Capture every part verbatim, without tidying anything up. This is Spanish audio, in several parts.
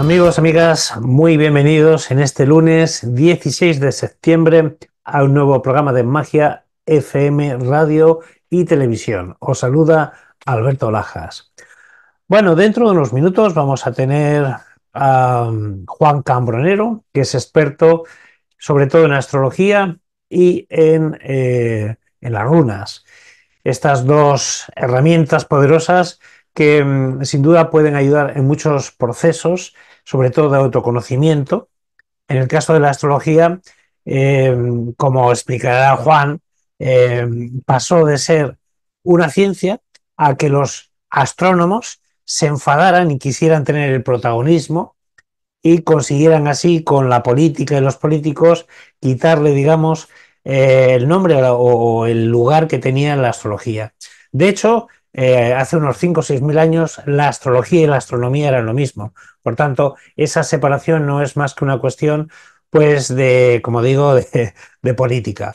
Amigos, amigas, muy bienvenidos en este lunes dieciséis de septiembre a un nuevo programa de Magia F M, Radio y Televisión. Os saluda Alberto Lajas. Bueno, dentro de unos minutos vamos a tener a um, Juan Cambronero, que es experto sobre todo en astrología y en, eh, en las runas. Estas dos herramientas poderosas que mmm, sin duda pueden ayudar en muchos procesos, sobre todo de autoconocimiento. En el caso de la astrología, eh, como explicará Juan, eh, pasó de ser una ciencia a que los astrónomos se enfadaran y quisieran tener el protagonismo y consiguieran así con la política y los políticos quitarle, digamos, eh, el nombre o, o el lugar que tenía la astrología. De hecho, eh, hace unos cinco o seis mil años la astrología y la astronomía eran lo mismo. Por tanto, esa separación no es más que una cuestión, pues, de, como digo, de, de política.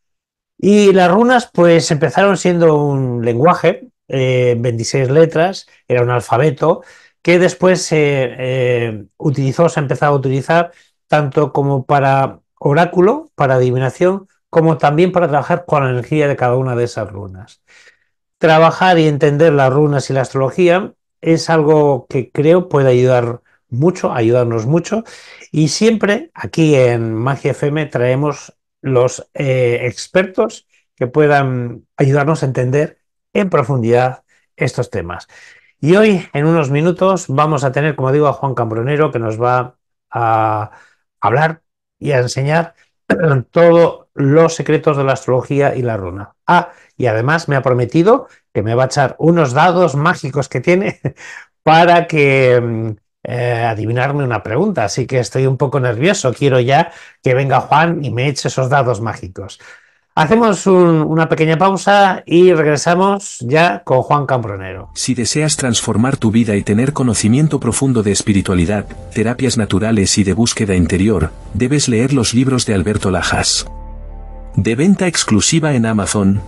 Y las runas, pues, empezaron siendo un lenguaje, eh, veintiséis letras, era un alfabeto, que después se eh, utilizó, se ha empezado a utilizar tanto como para oráculo, para adivinación, como también para trabajar con la energía de cada una de esas runas. Trabajar y entender las runas y la astrología es algo que creo puede ayudar mucho, ayudarnos mucho, y siempre aquí en Magia F M traemos los eh, expertos que puedan ayudarnos a entender en profundidad estos temas. Y hoy, en unos minutos, vamos a tener, como digo, a Juan Cambronero, que nos va a hablar y a enseñar todos los secretos de la astrología y la runa. Ah, y además me ha prometido que me va a echar unos dados mágicos que tiene para que eh, adivinarme una pregunta. Así que estoy un poco nervioso. Quiero ya que venga Juan y me eche esos dados mágicos. Hacemos un, una pequeña pausa y regresamos ya con Juan Cambronero. Si deseas transformar tu vida y tener conocimiento profundo de espiritualidad, terapias naturales y de búsqueda interior, debes leer los libros de Alberto Lajas. De venta exclusiva en Amazon.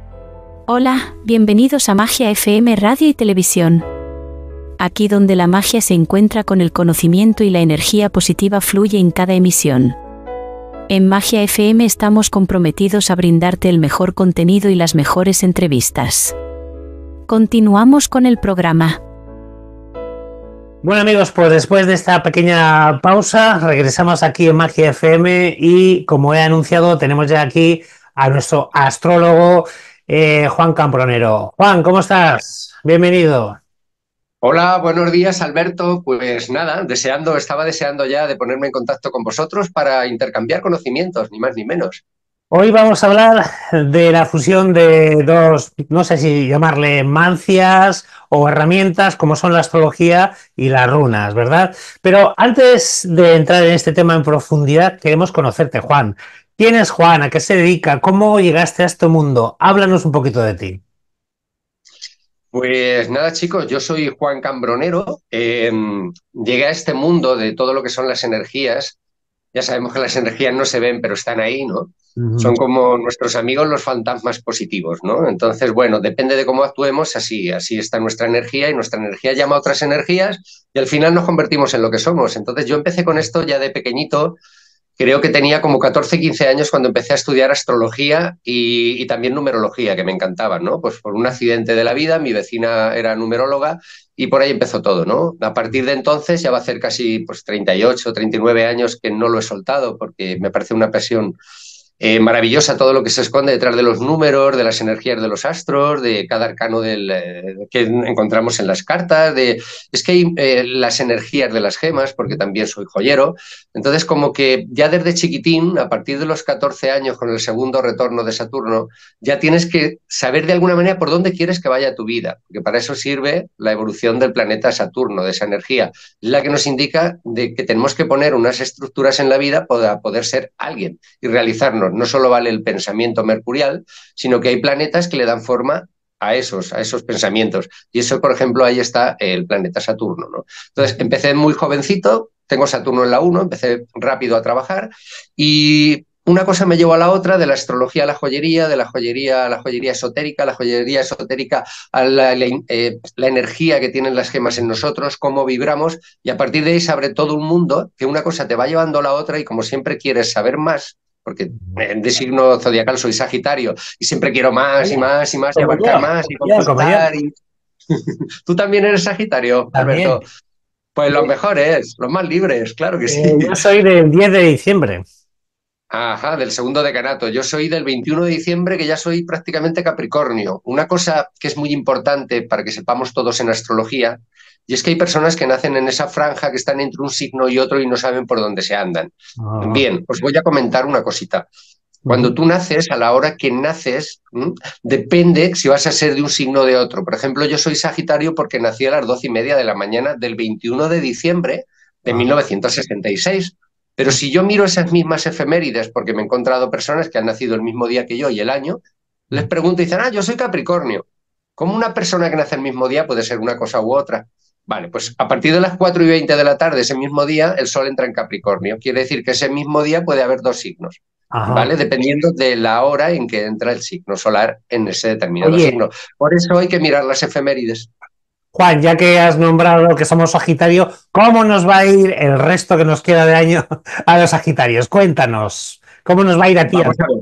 Hola, bienvenidos a Magia F M Radio y Televisión. Aquí donde la magia se encuentra con el conocimiento y la energía positiva fluye en cada emisión. En Magia F M estamos comprometidos a brindarte el mejor contenido y las mejores entrevistas. Continuamos con el programa. Bueno, amigos, pues después de esta pequeña pausa regresamos aquí en Magia F M y, como he anunciado, tenemos ya aquí a nuestro astrólogo eh, Juan Cambronero. Juan, ¿cómo estás? Bienvenido. Hola, buenos días, Alberto. Pues nada, deseando, estaba deseando ya de ponerme en contacto con vosotros para intercambiar conocimientos, ni más ni menos. Hoy vamos a hablar de la fusión de dos, no sé si llamarle mancias o herramientas, como son la astrología y las runas, ¿verdad? Pero antes de entrar en este tema en profundidad, queremos conocerte, Juan. ¿Quién es Juan? ¿A qué se dedica? ¿Cómo llegaste a este mundo? Háblanos un poquito de ti. Pues nada, chicos, yo soy Juan Cambronero. Eh, llegué a este mundo de todo lo que son las energías. Ya sabemos que las energías no se ven, pero están ahí, ¿no? Uh-huh. Son como nuestros amigos los fantasmas positivos, ¿no? Entonces, bueno, depende de cómo actuemos, así, así está nuestra energía y nuestra energía llama a otras energías y al final nos convertimos en lo que somos. Entonces yo empecé con esto ya de pequeñito. Creo que tenía como catorce, quince años cuando empecé a estudiar astrología y, y también numerología, que me encantaban, ¿no? Pues por un accidente de la vida, mi vecina era numeróloga y por ahí empezó todo, ¿no? A partir de entonces ya va a hacer casi pues, treinta y ocho, treinta y nueve años que no lo he soltado porque me parece una pasión eh, maravillosa todo lo que se esconde detrás de los números, de las energías de los astros, de cada arcano del, eh, que encontramos en las cartas, de, es que hay eh, las energías de las gemas, porque también soy joyero. Entonces, como que ya desde chiquitín, a partir de los catorce años, con el segundo retorno de Saturno, ya tienes que saber de alguna manera por dónde quieres que vaya tu vida, porque para eso sirve la evolución del planeta Saturno, de esa energía, la que nos indica de que tenemos que poner unas estructuras en la vida para poder ser alguien y realizarnos. No solo vale el pensamiento mercurial, sino que hay planetas que le dan forma a esos, a esos pensamientos. Y eso, por ejemplo, ahí está el planeta Saturno, ¿no? Entonces, empecé muy jovencito, tengo Saturno en la uno, empecé rápido a trabajar y una cosa me llevó a la otra, de la astrología a la joyería, de la joyería a la joyería esotérica, la joyería esotérica a la, la, eh, la energía que tienen las gemas en nosotros, cómo vibramos, y a partir de ahí se abre todo un mundo que una cosa te va llevando a la otra y como siempre quieres saber más, porque de signo zodiacal soy Sagitario y siempre quiero más y más y más y Como abarcar yo, más y como yo, como yo. conquistar. Y... ¿Tú también eres Sagitario, También. Alberto? Pues los mejores, los más libres, claro que Eh, sí. yo soy del diez de diciembre. Ajá, del segundo decanato. Yo soy del veintiuno de diciembre, que ya soy prácticamente Capricornio. Una cosa que es muy importante para que sepamos todos en astrología, y es que hay personas que nacen en esa franja que están entre un signo y otro y no saben por dónde se andan. Ah, Bien, os voy a comentar una cosita. Cuando ujú. tú naces, a la hora que naces, ¿m? Depende si vas a ser de un signo o de otro. Por ejemplo, yo soy Sagitario porque nací a las doce y media de la mañana del veintiuno de diciembre de Ah, mil novecientos sesenta y seis. Pero si yo miro esas mismas efemérides, porque me he encontrado personas que han nacido el mismo día que yo y el año, les ujú. pregunto y dicen, ah, yo soy Capricornio. ¿Cómo una persona que nace el mismo día puede ser una cosa u otra? Vale, pues a partir de las cuatro y veinte de la tarde, ese mismo día, el Sol entra en Capricornio. Quiere decir que ese mismo día puede haber dos signos. Ajá. ¿Vale? Dependiendo de la hora en que entra el signo solar en ese determinado Oye, signo. Por eso hay que mirar las efemérides. Juan, ya que has nombrado que somos Sagitario, ¿cómo nos va a ir el resto que nos queda de año a los Sagitarios? Cuéntanos, ¿cómo nos va a ir a ti? Vamos a ver.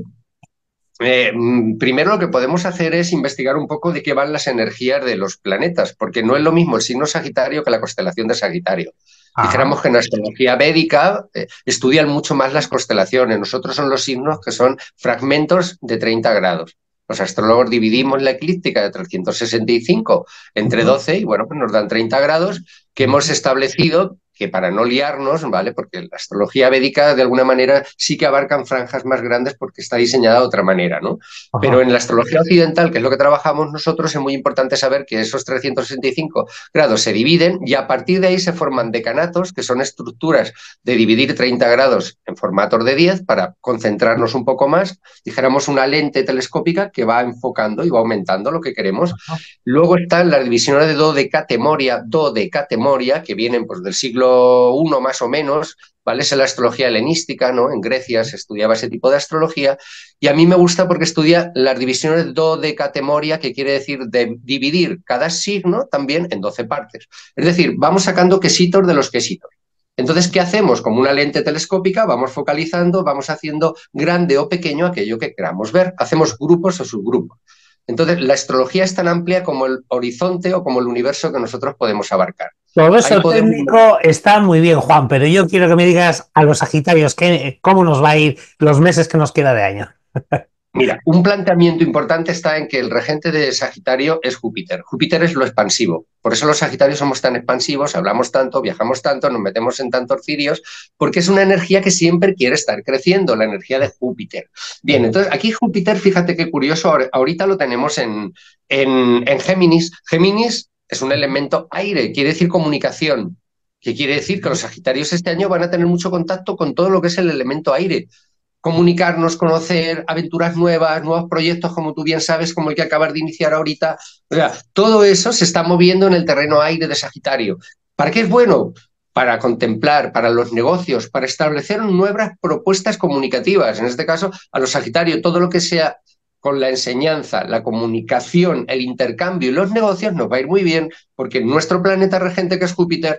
Eh, primero lo que podemos hacer es investigar un poco de qué van las energías de los planetas, porque no es lo mismo el signo Sagitario que la constelación de Sagitario. Ajá. Dijéramos que en la astrología védica eh, estudian mucho más las constelaciones. Nosotros son los signos que son fragmentos de treinta grados. Los astrólogos dividimos la eclíptica de trescientos sesenta y cinco entre Ujú, doce y bueno, pues nos dan treinta grados que hemos ujú. establecido que para no liarnos, ¿vale? Porque la astrología védica de alguna manera sí que abarcan franjas más grandes porque está diseñada de otra manera, ¿no? Pero Ajá. en la astrología occidental, que es lo que trabajamos nosotros, es muy importante saber que esos trescientos sesenta y cinco grados se dividen y a partir de ahí se forman decanatos, que son estructuras de dividir treinta grados en formatos de diez para concentrarnos un poco más, dijéramos una lente telescópica que va enfocando y va aumentando lo que queremos. Luego están las divisiones de dodecatemoria, dodecatemoria, que vienen pues, del siglo primero más o menos, ¿vale? Es la astrología helenística, ¿no? En Grecia se estudiaba ese tipo de astrología y a mí me gusta porque estudia las divisiones dodecatemoria, que quiere decir de dividir cada signo también en doce partes. Es decir, vamos sacando quesitos de los quesitos. Entonces, ¿qué hacemos? Como una lente telescópica, vamos focalizando, vamos haciendo grande o pequeño aquello que queramos ver. Hacemos grupos o subgrupos. Entonces, la astrología es tan amplia como el horizonte o como el universo que nosotros podemos abarcar. Todo Ahí eso podemos... técnico está muy bien, Juan, pero yo quiero que me digas a los Sagitarios que, cómo nos va a ir los meses que nos queda de año. Mira, un planteamiento importante está en que el regente de Sagitario es Júpiter. Júpiter es lo expansivo. Por eso los Sagitarios somos tan expansivos, hablamos tanto, viajamos tanto, nos metemos en tantos cirios, porque es una energía que siempre quiere estar creciendo, la energía de Júpiter. Bien, entonces aquí Júpiter, fíjate qué curioso, ahorita lo tenemos en, en, en Géminis. Géminis es un elemento aire, quiere decir comunicación. ¿Qué quiere decir? Que los Sagitarios este año van a tener mucho contacto con todo lo que es el elemento aire. Comunicarnos, conocer aventuras nuevas, nuevos proyectos, como tú bien sabes, como el que acabas de iniciar ahorita. O sea, todo eso se está moviendo en el terreno aire de Sagitario. ¿Para qué es bueno? Para contemplar, para los negocios, para establecer nuevas propuestas comunicativas. En este caso, a los Sagitarios, todo lo que sea con la enseñanza, la comunicación, el intercambio y los negocios nos va a ir muy bien, porque nuestro planeta regente, que es Júpiter,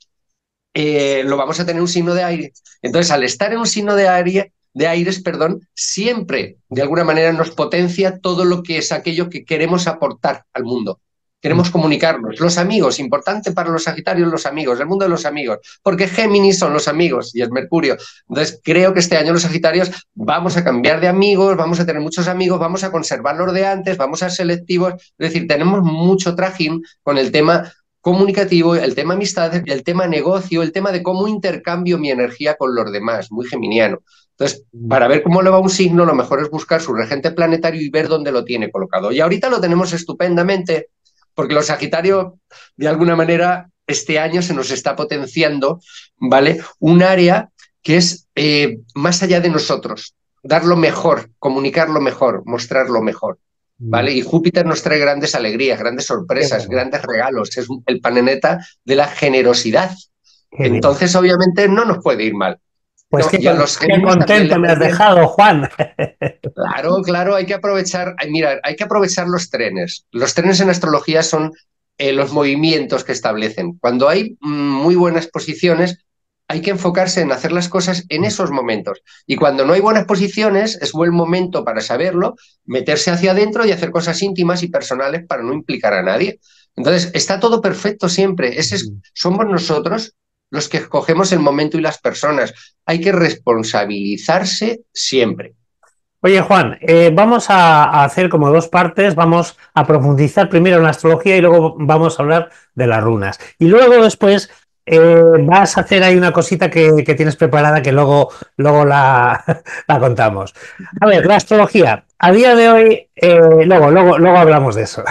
eh, lo vamos a tener un signo de aire. Entonces, al estar en un signo de aire, de aires, perdón, siempre de alguna manera nos potencia todo lo que es aquello que queremos aportar al mundo. Queremos comunicarnos. Los amigos, importante para los Sagitarios, los amigos, el mundo de los amigos, porque Géminis son los amigos y es Mercurio. Entonces, creo que este año los Sagitarios vamos a cambiar de amigos, vamos a tener muchos amigos, vamos a conservar los de antes, vamos a ser selectivos. Es decir, tenemos mucho trajín con el tema comunicativo, el tema amistades, el tema negocio, el tema de cómo intercambio mi energía con los demás, muy geminiano. Entonces, para ver cómo le va un signo, lo mejor es buscar su regente planetario y ver dónde lo tiene colocado. Y ahorita lo tenemos estupendamente, porque los Sagitarios, de alguna manera, este año se nos está potenciando, ¿vale? Un área que es eh, más allá de nosotros, dar lo mejor, comunicar lo mejor, mostrar lo mejor. ¿Vale? Y Júpiter nos trae grandes alegrías, grandes Qué sorpresas, bueno, grandes regalos. Es el planeta de la generosidad. qué bien. Entonces, obviamente, no nos puede ir mal. Pues No, qué, y a con- los qué genios también contento les me has conviene. dejado, Juan. Claro, claro, hay que aprovechar, ay, mira, hay que aprovechar los trenes. Los trenes en astrología son eh, los movimientos que establecen. Cuando hay mm, muy buenas posiciones, hay que enfocarse en hacer las cosas en esos momentos. Y cuando no hay buenas posiciones, es buen momento para saberlo, meterse hacia adentro y hacer cosas íntimas y personales para no implicar a nadie. Entonces, está todo perfecto siempre. Ese es, somos nosotros los que escogemos el momento y las personas. Hay que responsabilizarse siempre. Oye, Juan, eh, vamos a, a hacer como dos partes. Vamos a profundizar primero en la astrología y luego vamos a hablar de las runas. Y luego después eh, vas a hacer ahí una cosita que, que tienes preparada que luego, luego la, la contamos. A ver, la astrología. A día de hoy, eh, luego, luego, luego hablamos de eso.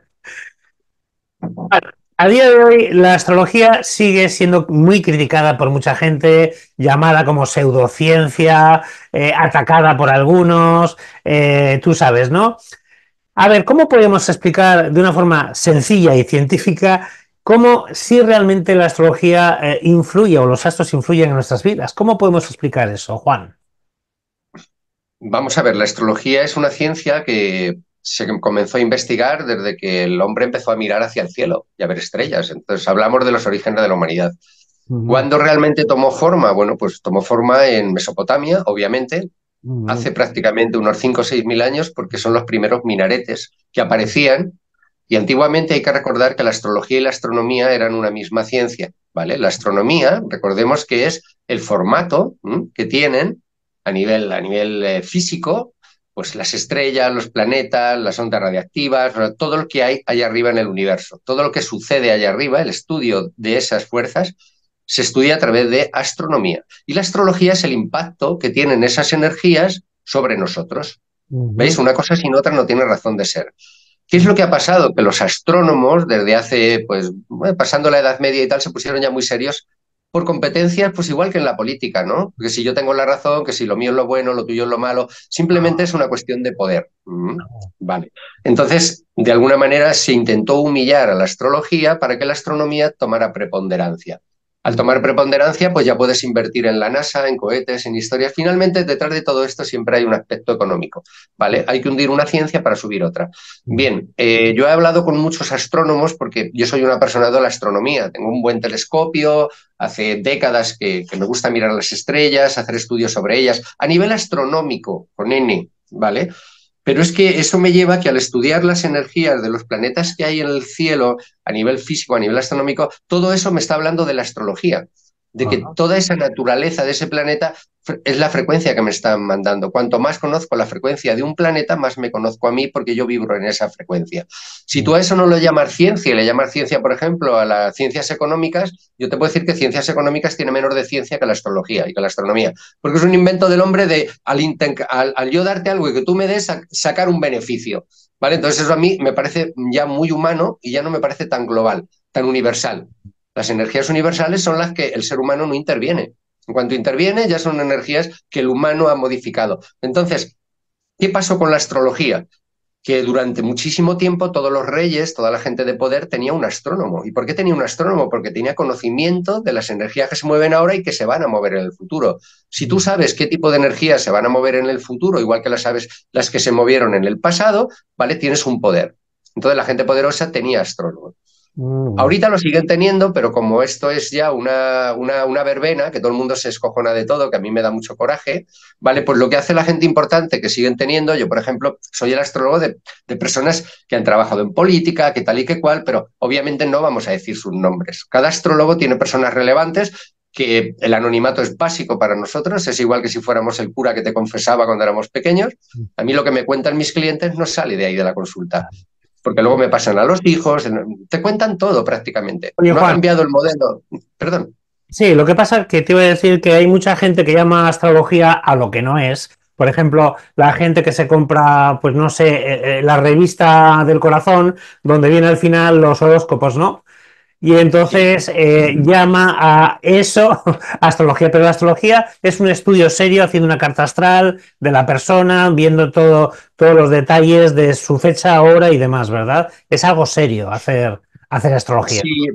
A día de hoy, la astrología sigue siendo muy criticada por mucha gente, llamada como pseudociencia, eh, atacada por algunos, eh, tú sabes, ¿no? A ver, ¿cómo podemos explicar de una forma sencilla y científica cómo si realmente la astrología eh, influye o los astros influyen en nuestras vidas? ¿Cómo podemos explicar eso, Juan? Vamos a ver, la astrología es una ciencia que se comenzó a investigar desde que el hombre empezó a mirar hacia el cielo y a ver estrellas. Entonces hablamos de los orígenes de la humanidad. Uh -huh. ¿Cuándo realmente tomó forma? Bueno, pues tomó forma en Mesopotamia, obviamente, Uh -huh. hace prácticamente unos cinco o seis mil años, porque son los primeros minaretes que aparecían. Y antiguamente hay que recordar que la astrología y la astronomía eran una misma ciencia, ¿vale? La astronomía, recordemos que es el formato ¿m? que tienen a nivel, a nivel eh, físico, pues las estrellas, los planetas, las ondas radiactivas, todo lo que hay allá arriba en el universo, todo lo que sucede allá arriba, el estudio de esas fuerzas, se estudia a través de astronomía. Y la astrología es el impacto que tienen esas energías sobre nosotros. Uh -huh. ¿Veis? Una cosa sin otra no tiene razón de ser. ¿Qué es lo que ha pasado? Que los astrónomos, desde hace, pues, bueno, pasando la Edad Media y tal, se pusieron ya muy serios por competencias, pues igual que en la política, ¿no? Porque si yo tengo la razón, que si lo mío es lo bueno, lo tuyo es lo malo, simplemente es una cuestión de poder. ¿Mm? Vale. Entonces, de alguna manera se intentó humillar a la astrología para que la astronomía tomara preponderancia. Al tomar preponderancia, pues ya puedes invertir en la NASA, en cohetes, en historias. Finalmente, detrás de todo esto siempre hay un aspecto económico, ¿vale? Hay que hundir una ciencia para subir otra. Bien, eh, yo he hablado con muchos astrónomos porque yo soy un apasionado de la astronomía. Tengo un buen telescopio, hace décadas que, que me gusta mirar las estrellas, hacer estudios sobre ellas, a nivel astronómico, con N, ¿vale? Pero es que eso me lleva a que al estudiar las energías de los planetas que hay en el cielo, a nivel físico, a nivel astronómico, todo eso me está hablando de la astrología, de que toda esa naturaleza de ese planeta es la frecuencia que me están mandando. Cuanto más conozco la frecuencia de un planeta, más me conozco a mí porque yo vibro en esa frecuencia. Si tú a eso no lo llamas ciencia y le llamas ciencia, por ejemplo, a las ciencias económicas, yo te puedo decir que ciencias económicas tiene menos de ciencia que la astrología y que la astronomía, porque es un invento del hombre de al, al, al yo darte algo y que tú me des, sacar un beneficio. ¿Vale? Entonces eso a mí me parece ya muy humano y ya no me parece tan global, tan universal. Las energías universales son las que el ser humano no interviene. En cuanto interviene, ya son energías que el humano ha modificado. Entonces, ¿qué pasó con la astrología? Que durante muchísimo tiempo todos los reyes, toda la gente de poder tenía un astrónomo. ¿Y por qué tenía un astrónomo? Porque tenía conocimiento de las energías que se mueven ahora y que se van a mover en el futuro. Si tú sabes qué tipo de energías se van a mover en el futuro, igual que las sabes las que se movieron en el pasado, ¿vale? Tienes un poder. Entonces la gente poderosa tenía astrónomos. Mm. Ahorita lo siguen teniendo, pero como esto es ya una, una, una verbena, que todo el mundo se escojona de todo, que a mí me da mucho coraje, ¿vale? Pues lo que hace la gente importante que siguen teniendo, yo por ejemplo soy el astrólogo de, de personas que han trabajado en política, que tal y que cual, pero obviamente no vamos a decir sus nombres. Cada astrólogo tiene personas relevantes, que el anonimato es básico para nosotros, es igual que si fuéramos el cura que te confesaba cuando éramos pequeños. A mí lo que me cuentan mis clientes no sale de ahí de la consulta. Porque luego me pasan a los hijos, te cuentan todo prácticamente. Oye, no Juan, ha cambiado el modelo. Perdón. Sí, lo que pasa es que te iba a decir que hay mucha gente que llama astrología a lo que no es. Por ejemplo, la gente que se compra, pues no sé, eh, eh, la revista del corazón, donde viene al final los horóscopos, ¿no? Y entonces eh, llama a eso astrología, pero la astrología es un estudio serio haciendo una carta astral de la persona, viendo todo, todos los detalles de su fecha, hora y demás, ¿verdad? Es algo serio hacer, hacer astrología. Sí,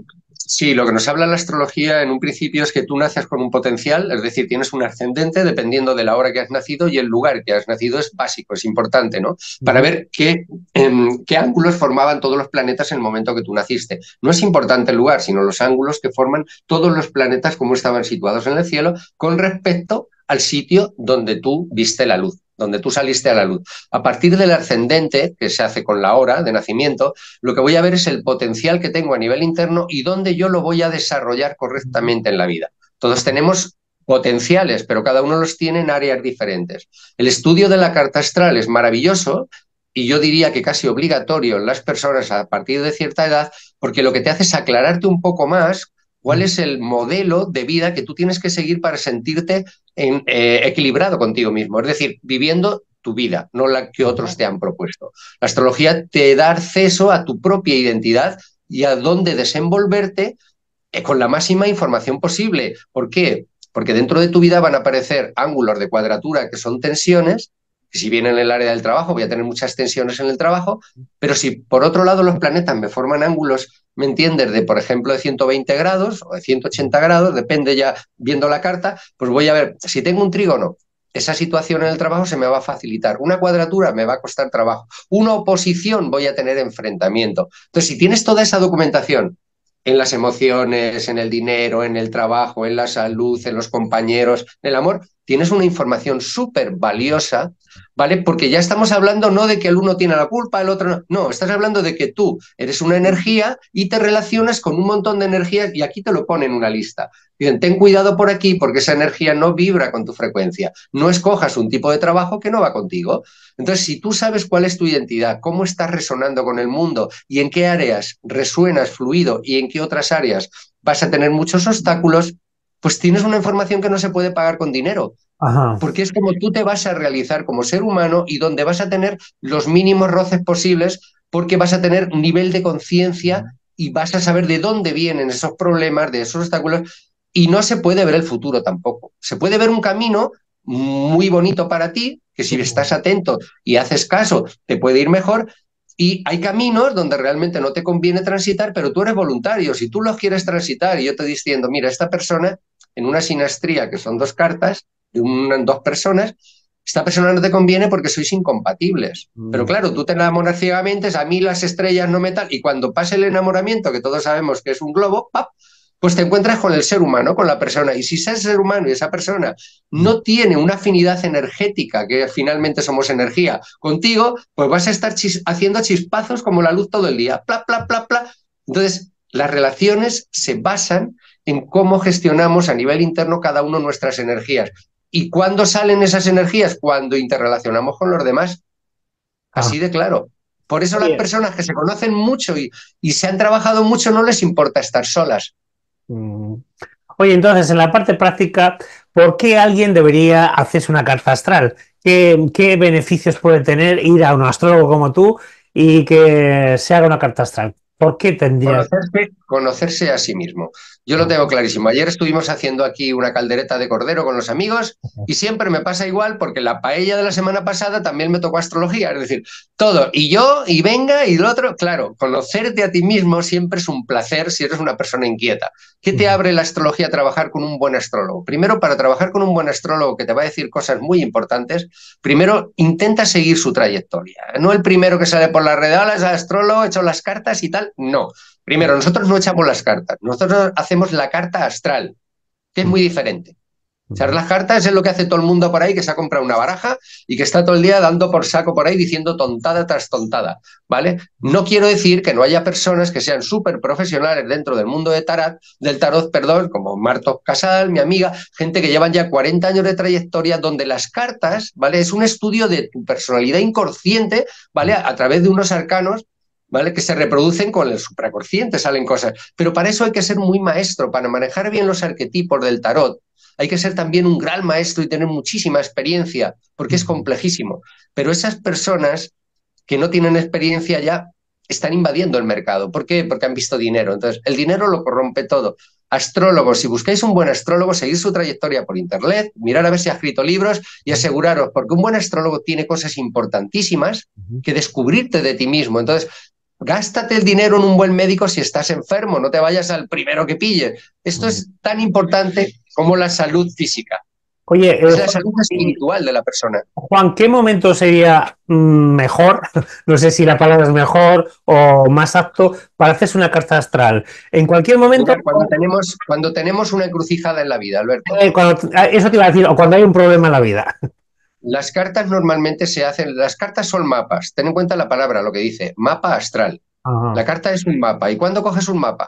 Sí, lo que nos habla la astrología en un principio es que tú naces con un potencial, es decir, tienes un ascendente dependiendo de la hora que has nacido y el lugar que has nacido es básico, es importante, ¿no? Para Ujú. ver qué, em, qué ángulos formaban todos los planetas en el momento que tú naciste. No es importante el lugar, sino los ángulos que forman todos los planetas, cómo estaban situados en el cielo, con respecto al sitio donde tú viste la luz, donde tú saliste a la luz. A partir del ascendente, que se hace con la hora de nacimiento, lo que voy a ver es el potencial que tengo a nivel interno y dónde yo lo voy a desarrollar correctamente en la vida. Todos tenemos potenciales, pero cada uno los tiene en áreas diferentes. El estudio de la carta astral es maravilloso y yo diría que casi obligatorio en las personas a partir de cierta edad, porque lo que te hace es aclararte un poco más cuál es el modelo de vida que tú tienes que seguir para sentirte en, eh, equilibrado contigo mismo, es decir, viviendo tu vida, no la que otros te han propuesto. La astrología te da acceso a tu propia identidad y a dónde desenvolverte eh, con la máxima información posible. ¿Por qué? Porque dentro de tu vida van a aparecer ángulos de cuadratura que son tensiones, que si bien en el área del trabajo voy a tener muchas tensiones en el trabajo, pero si por otro lado los planetas me forman ángulos, ¿me entiendes?, de por ejemplo de ciento veinte grados o de ciento ochenta grados, depende ya viendo la carta, pues voy a ver, si tengo un trígono, esa situación en el trabajo se me va a facilitar. Una cuadratura me va a costar trabajo. Una oposición voy a tener enfrentamiento. Entonces, si tienes toda esa documentación en las emociones, en el dinero, en el trabajo, en la salud, en los compañeros, en el amor, tienes una información súper valiosa, ¿vale? Porque ya estamos hablando no de que el uno tiene la culpa, el otro no. No, estás hablando de que tú eres una energía y te relacionas con un montón de energías y aquí te lo pone en una lista. Dicen, ten cuidado por aquí porque esa energía no vibra con tu frecuencia. No escojas un tipo de trabajo que no va contigo. Entonces, si tú sabes cuál es tu identidad, cómo estás resonando con el mundo y en qué áreas resuenas fluido y en qué otras áreas vas a tener muchos obstáculos, pues tienes una información que no se puede pagar con dinero. Ajá. Porque es como tú te vas a realizar como ser humano y donde vas a tener los mínimos roces posibles porque vas a tener un nivel de conciencia y vas a saber de dónde vienen esos problemas, de esos obstáculos, y no se puede ver el futuro tampoco. Se puede ver un camino muy bonito para ti, que si estás atento y haces caso, te puede ir mejor, y hay caminos donde realmente no te conviene transitar, pero tú eres voluntario. Si tú los quieres transitar y yo te diciendo, mira, esta persona en una sinastría, que son dos cartas, de un, dos personas, esta persona no te conviene porque sois incompatibles. Pero claro, tú te enamoras ciegamente, a mí las estrellas no me tal, y cuando pase el enamoramiento, que todos sabemos que es un globo, ¡pap!, pues te encuentras con el ser humano, con la persona. Y si ese ser humano y esa persona no tiene una afinidad energética, que finalmente somos energía, contigo, pues vas a estar chis haciendo chispazos como la luz todo el día. Pla, pla, pla, pla. Entonces, las relaciones se basan en cómo gestionamos a nivel interno cada uno nuestras energías. ¿Y cuándo salen esas energías? Cuando interrelacionamos con los demás. Ah. Así de claro. Por eso las Oye, personas que se conocen mucho y, y se han trabajado mucho no les importa estar solas. mm, oye, entonces, en la parte práctica, ¿por qué alguien debería hacerse una carta astral? ¿Qué, qué beneficios puede tener ir a un astrólogo como tú y que se haga una carta astral? ¿Por qué tendría? Conocerse, conocerse a sí mismo. Yo lo tengo clarísimo. Ayer estuvimos haciendo aquí una caldereta de cordero con los amigos y siempre me pasa igual porque la paella de la semana pasada también me tocó astrología. Es decir, todo. Y yo, y venga, y lo otro. Claro, conocerte a ti mismo siempre es un placer si eres una persona inquieta. ¿Qué te abre la astrología a trabajar con un buen astrólogo? Primero, para trabajar con un buen astrólogo que te va a decir cosas muy importantes, primero intenta seguir su trayectoria. No el primero que sale por la red, hola, es astrólogo, he hecho las cartas y tal. No. Primero, nosotros no echamos las cartas, nosotros hacemos la carta astral, que es muy diferente. Echar las cartas es lo que hace todo el mundo por ahí que se ha comprado una baraja y que está todo el día dando por saco por ahí diciendo tontada tras tontada, ¿vale? No quiero decir que no haya personas que sean súper profesionales dentro del mundo de tarot, del tarot, perdón, como Martos Casal, mi amiga, gente que llevan ya cuarenta años de trayectoria donde las cartas, ¿vale? Es un estudio de tu personalidad inconsciente, ¿vale? A, a través de unos arcanos, ¿vale?, que se reproducen con el supraconsciente, salen cosas. Pero para eso hay que ser muy maestro, para manejar bien los arquetipos del tarot. Hay que ser también un gran maestro y tener muchísima experiencia, porque es complejísimo. Pero esas personas que no tienen experiencia ya están invadiendo el mercado. ¿Por qué? Porque han visto dinero. Entonces, el dinero lo corrompe todo. Astrólogos, si buscáis un buen astrólogo, seguid su trayectoria por internet, mirar a ver si ha escrito libros y aseguraros, porque un buen astrólogo tiene cosas importantísimas que descubrirte de ti mismo. Entonces, Gástate el dinero en un buen médico si estás enfermo, no te vayas al primero que pilles. Esto es tan importante como la salud física. Oye, eh, es la salud espiritual de la persona. Juan, ¿qué momento sería mejor, no sé si la palabra es mejor o más apto, para hacerse una carta astral? En cualquier momento... Mira, cuando, tenemos, cuando tenemos una encrucijada en la vida, Alberto. Eh, cuando, eso te iba a decir, o cuando hay un problema en la vida. Las cartas normalmente se hacen, las cartas son mapas. Ten en cuenta la palabra, lo que dice, mapa astral. Ajá. La carta es un mapa. ¿Y cuándo coges un mapa?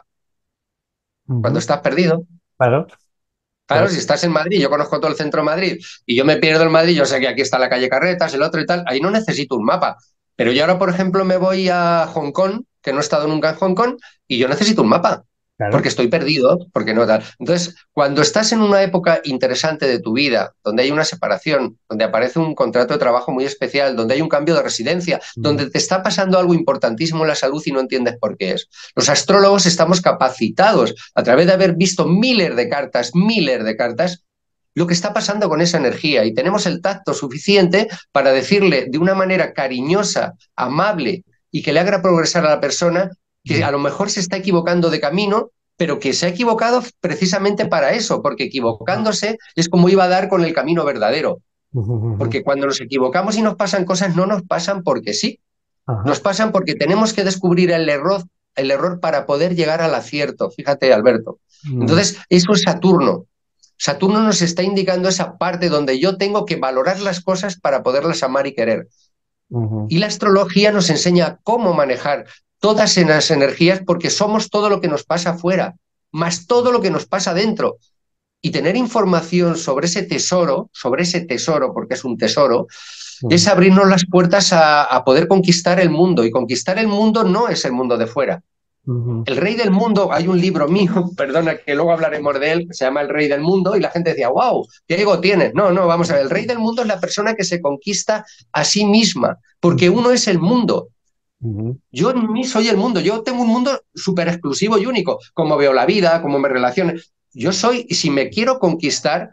Uh-huh. Cuando estás perdido. Claro. Claro, claro, si estás en Madrid, yo conozco todo el centro de Madrid y yo me pierdo en Madrid, yo sé que aquí está la calle Carretas, el otro y tal, ahí no necesito un mapa. Pero yo ahora, por ejemplo, me voy a Hong Kong, que no he estado nunca en Hong Kong, y yo necesito un mapa. Claro. Porque estoy perdido, porque no tal. Entonces, cuando estás en una época interesante de tu vida, donde hay una separación, donde aparece un contrato de trabajo muy especial, donde hay un cambio de residencia, mm. donde te está pasando algo importantísimo en la salud y no entiendes por qué es. Los astrólogos estamos capacitados, a través de haber visto miles de cartas, miles de cartas, lo que está pasando con esa energía, y tenemos el tacto suficiente para decirle de una manera cariñosa, amable y que le haga progresar a la persona que a lo mejor se está equivocando de camino, pero que se ha equivocado precisamente para eso, porque equivocándose es como iba a dar con el camino verdadero. Porque cuando nos equivocamos y nos pasan cosas, no nos pasan porque sí. Nos pasan porque tenemos que descubrir el error, el error para poder llegar al acierto. Fíjate, Alberto. Entonces, eso es Saturno. Saturno nos está indicando esa parte donde yo tengo que valorar las cosas para poderlas amar y querer. Uh-huh. Y la astrología nos enseña cómo manejar todas las energías, porque somos todo lo que nos pasa afuera, más todo lo que nos pasa dentro. Y tener información sobre ese tesoro, sobre ese tesoro, porque es un tesoro, uh-huh. es abrirnos las puertas a, a poder conquistar el mundo. Y conquistar el mundo no es el mundo de fuera. Uh-huh. El rey del mundo, hay un libro mío, perdona, que luego hablaremos de él, que se llama El Rey del Mundo, y la gente decía, wow, ¿qué ego tienes? No, no, vamos a ver, el rey del mundo es la persona que se conquista a sí misma, porque uno es el mundo. Uh-huh. Yo en mí soy el mundo, yo tengo un mundo súper exclusivo y único, como veo la vida, cómo me relaciono. Yo soy, si me quiero conquistar,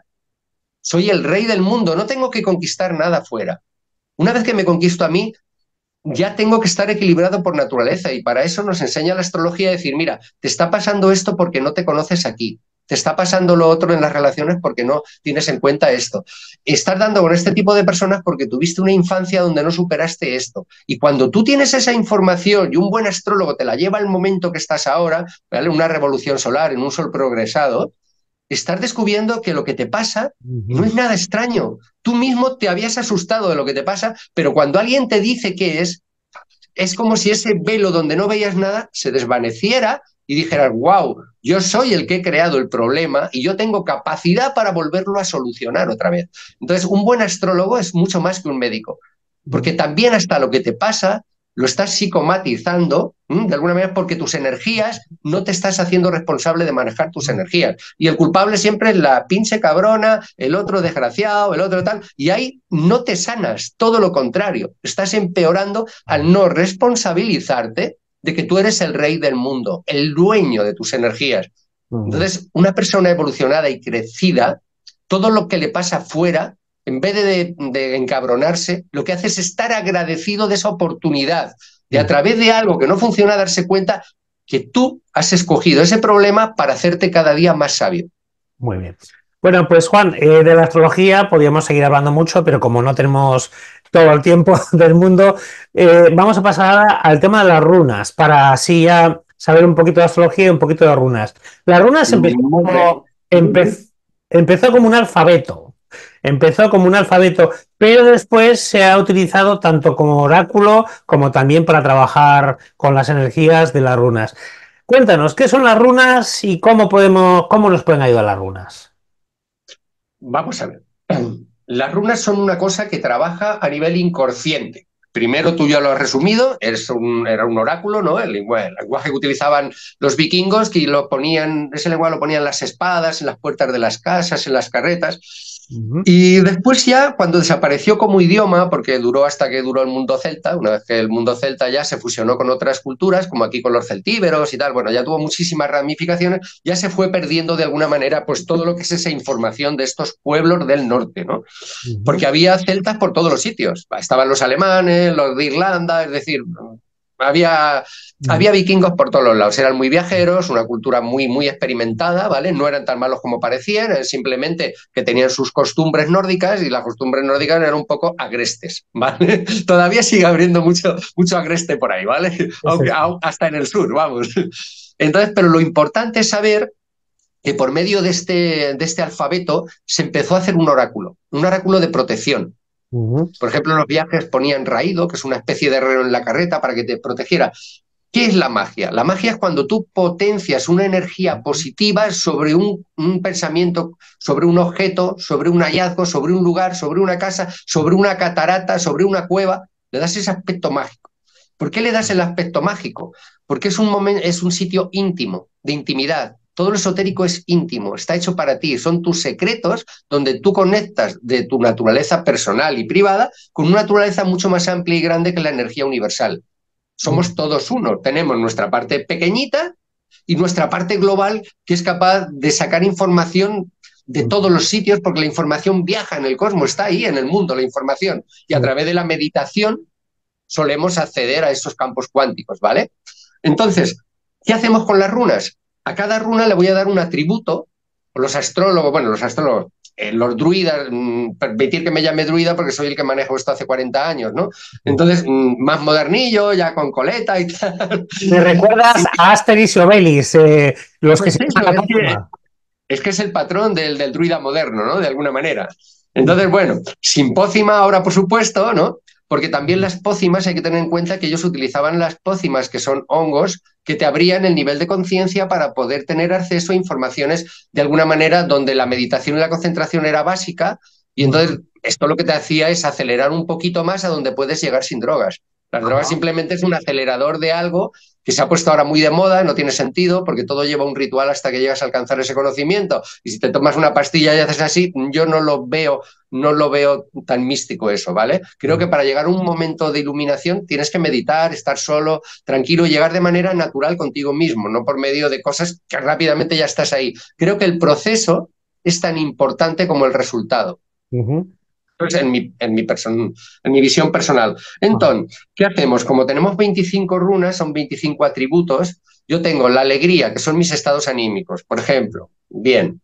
soy el rey del mundo, no tengo que conquistar nada fuera. Una vez que me conquisto a mí, ya tengo que estar equilibrado por naturaleza, y para eso nos enseña la astrología a decir, mira, te está pasando esto porque no te conoces aquí, te está pasando lo otro en las relaciones porque no tienes en cuenta esto. Estás dando con este tipo de personas porque tuviste una infancia donde no superaste esto. Y cuando tú tienes esa información y un buen astrólogo te la lleva al momento que estás ahora, ¿vale? Una revolución solar, en un sol progresado, estás descubriendo que lo que te pasa no es nada extraño. Tú mismo te habías asustado de lo que te pasa, pero cuando alguien te dice qué es, es como si ese velo donde no veías nada se desvaneciera y dijeras, wow, yo soy el que he creado el problema y yo tengo capacidad para volverlo a solucionar otra vez. Entonces, un buen astrólogo es mucho más que un médico, porque también hasta lo que te pasa lo estás psicomatizando, ¿m? de alguna manera, porque tus energías, no te estás haciendo responsable de manejar tus energías. Y el culpable siempre es la pinche cabrona, el otro desgraciado, el otro tal, y ahí no te sanas, todo lo contrario, estás empeorando al no responsabilizarte de que tú eres el rey del mundo, el dueño de tus energías. Entonces, una persona evolucionada y crecida, todo lo que le pasa afuera, en vez de, de encabronarse, lo que hace es estar agradecido de esa oportunidad, de a través de algo que no funciona darse cuenta que tú has escogido ese problema para hacerte cada día más sabio. Muy bien. Bueno, pues Juan, eh, de la astrología podríamos seguir hablando mucho, pero como no tenemos todo el tiempo del mundo, eh, vamos a pasar al tema de las runas, para así ya saber un poquito de astrología y un poquito de runas. Las runas empezó como, empe empezó como un alfabeto. Empezó como un alfabeto, pero después se ha utilizado tanto como oráculo como también para trabajar con las energías de las runas. Cuéntanos, ¿qué son las runas y cómo podemos, cómo nos pueden ayudar las runas? Vamos a ver. Las runas son una cosa que trabaja a nivel inconsciente. Primero, tú ya lo has resumido, es un, era un oráculo, ¿no? El lenguaje, el lenguaje que utilizaban los vikingos, que lo ponían, ese lenguaje lo ponían en las espadas, en las puertas de las casas, en las carretas. Uh-huh. Y después ya, cuando desapareció como idioma, porque duró hasta que duró el mundo celta, una vez que el mundo celta ya se fusionó con otras culturas, como aquí con los celtíberos y tal, bueno, ya tuvo muchísimas ramificaciones, ya se fue perdiendo de alguna manera pues todo lo que es esa información de estos pueblos del norte, ¿no? Uh-huh. Porque había celtas por todos los sitios, estaban los alemanes, los de Irlanda, es decir, Había, Mm. había vikingos por todos los lados, eran muy viajeros, una cultura muy, muy experimentada, ¿vale? No eran tan malos como parecían, eran simplemente que tenían sus costumbres nórdicas y las costumbres nórdicas eran un poco agrestes, ¿vale? Todavía sigue habiendo mucho, mucho agreste por ahí, ¿vale? Aunque, hasta en el sur, vamos. Entonces, pero lo importante es saber que por medio de este, de este alfabeto se empezó a hacer un oráculo, un oráculo de protección. Uh-huh. Por ejemplo, en los viajes ponían raído, que es una especie de herrero en la carreta para que te protegiera. ¿Qué es la magia? La magia es cuando tú potencias una energía positiva sobre un, un pensamiento, sobre un objeto, sobre un hallazgo, sobre un lugar, sobre una casa, sobre una catarata, sobre una cueva. Le das ese aspecto mágico. ¿Por qué le das el aspecto mágico? Porque es un, momento, es un sitio íntimo, de intimidad. Todo lo esotérico es íntimo, está hecho para ti, son tus secretos donde tú conectas de tu naturaleza personal y privada con una naturaleza mucho más amplia y grande que la energía universal. Somos todos uno, tenemos nuestra parte pequeñita y nuestra parte global que es capaz de sacar información de todos los sitios porque la información viaja en el cosmos, está ahí en el mundo la información y a través de la meditación solemos acceder a esos campos cuánticos, ¿vale? Entonces, ¿qué hacemos con las runas? A cada runa le voy a dar un atributo. Los astrólogos, bueno, los astrólogos, eh, los druidas, mmm, permitir que me llame druida porque soy el que manejo esto hace cuarenta años, ¿no? Entonces, mmm, más modernillo, ya con coleta y tal. Me recuerdas a Asterix y Obelix, eh, los que pues se... eso, es, que, es que es el patrón del, del druida moderno, ¿no? De alguna manera. Entonces, bueno, sin pócima ahora, por supuesto, ¿no? Porque también las pócimas, hay que tener en cuenta que ellos utilizaban las pócimas, que son hongos, que te abrían el nivel de conciencia para poder tener acceso a informaciones de alguna manera donde la meditación y la concentración era básica, y entonces esto lo que te hacía es acelerar un poquito más a donde puedes llegar sin drogas. Las drogas Ajá. simplemente es un acelerador de algo que se ha puesto ahora muy de moda, no tiene sentido, porque todo lleva un ritual hasta que llegas a alcanzar ese conocimiento. Y si te tomas una pastilla y haces así, yo no lo veo, no lo veo tan místico eso, ¿vale? Creo que para llegar a un momento de iluminación tienes que meditar, estar solo, tranquilo, llegar de manera natural contigo mismo, no por medio de cosas que rápidamente ya estás ahí. Creo que el proceso es tan importante como el resultado. Uh-huh. En mi, en, mi person, en mi visión personal. Entonces, ¿qué hacemos? Como tenemos veinticinco runas, son veinticinco atributos, yo tengo la alegría, que son mis estados anímicos, por ejemplo, bien,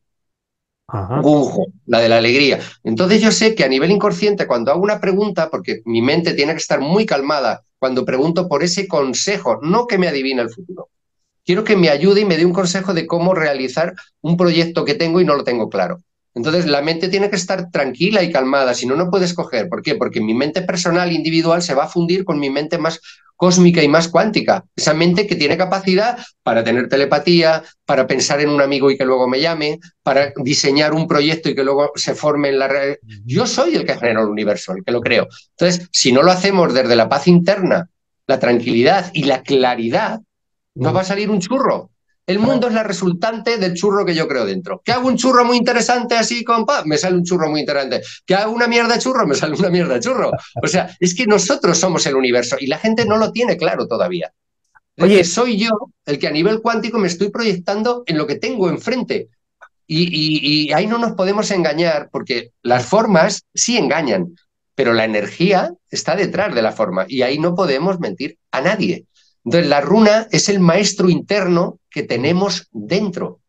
Ajá. Gunjo, la de la alegría. Entonces yo sé que a nivel inconsciente, cuando hago una pregunta, porque mi mente tiene que estar muy calmada, cuando pregunto por ese consejo, no que me adivine el futuro, quiero que me ayude y me dé un consejo de cómo realizar un proyecto que tengo y no lo tengo claro. Entonces, la mente tiene que estar tranquila y calmada, si no, no puede escoger. ¿Por qué? Porque mi mente personal, individual, se va a fundir con mi mente más cósmica y más cuántica. Esa mente que tiene capacidad para tener telepatía, para pensar en un amigo y que luego me llame, para diseñar un proyecto y que luego se forme en la red. Yo soy el que genera el universo, el que lo creo. Entonces, si no lo hacemos desde la paz interna, la tranquilidad y la claridad, nos va a salir un churro. El mundo es la resultante del churro que yo creo dentro. ¿Que hago un churro muy interesante así con paz? Me sale un churro muy interesante. ¿Que hago una mierda de churro? Me sale una mierda de churro. O sea, es que nosotros somos el universo y la gente no lo tiene claro todavía. Es Oye, que soy yo el que a nivel cuántico me estoy proyectando en lo que tengo enfrente. Y, y, y ahí no nos podemos engañar porque las formas sí engañan, pero la energía está detrás de la forma y ahí no podemos mentir a nadie. Entonces, la runa es el maestro interno que tenemos dentro.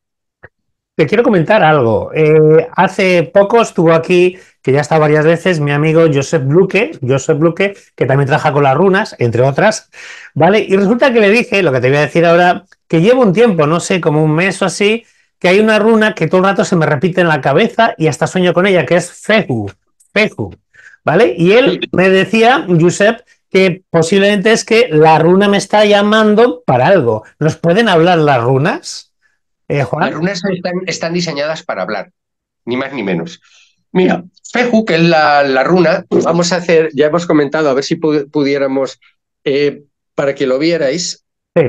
Te quiero comentar algo. Eh, hace poco estuvo aquí, que ya ha estado varias veces, mi amigo Josep Bluque, Josep Bluque, que también trabaja con las runas, entre otras, ¿vale? Y resulta que le dije, lo que te voy a decir ahora, que llevo un tiempo, no sé, como un mes o así, que hay una runa que todo el rato se me repite en la cabeza y hasta sueño con ella, que es Fehu, Fehu, ¿vale? Y él me decía, Josep, que posiblemente es que la runa me está llamando para algo. ¿Nos pueden hablar las runas, eh, Juan? Las runas están, están diseñadas para hablar, ni más ni menos. Mira, Fehu, que es la, la runa, vamos a hacer, ya hemos comentado, a ver si pudiéramos, eh, para que lo vierais. Sí.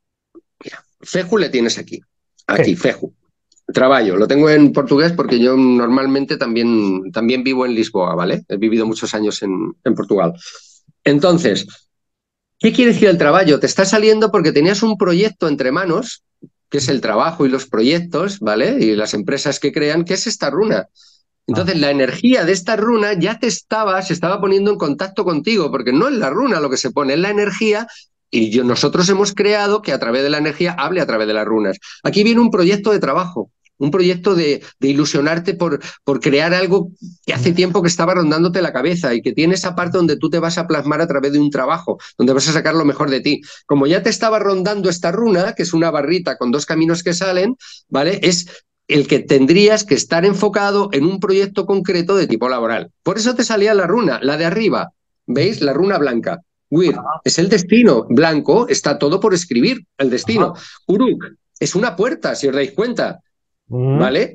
Mira, Fehu le tienes aquí, aquí, sí. Fehu. Traballo, lo tengo en portugués porque yo normalmente también, también vivo en Lisboa, ¿vale? He vivido muchos años en, en Portugal. Entonces, ¿qué quiere decir el trabajo? Te está saliendo porque tenías un proyecto entre manos, que es el trabajo y los proyectos, ¿vale? Y las empresas que crean, que es esta runa. Entonces, ah. la energía de esta runa ya te estaba, se estaba poniendo en contacto contigo, porque no es la runa lo que se pone, es la energía Y yo, nosotros hemos creado que a través de la energía hable a través de las runas. Aquí viene un proyecto de trabajo, un proyecto de, de ilusionarte por, por crear algo que hace tiempo que estaba rondándote la cabeza y que tiene esa parte donde tú te vas a plasmar a través de un trabajo, donde vas a sacar lo mejor de ti. Como ya te estaba rondando esta runa, que es una barrita con dos caminos que salen, ¿vale? Es el que tendrías que estar enfocado en un proyecto concreto de tipo laboral. Por eso te salía la runa, la de arriba, ¿veis? La runa blanca. Wir es el destino, blanco está todo por escribir, el destino. Ajá. Uruk es una puerta, si os dais cuenta, Mm. ¿vale?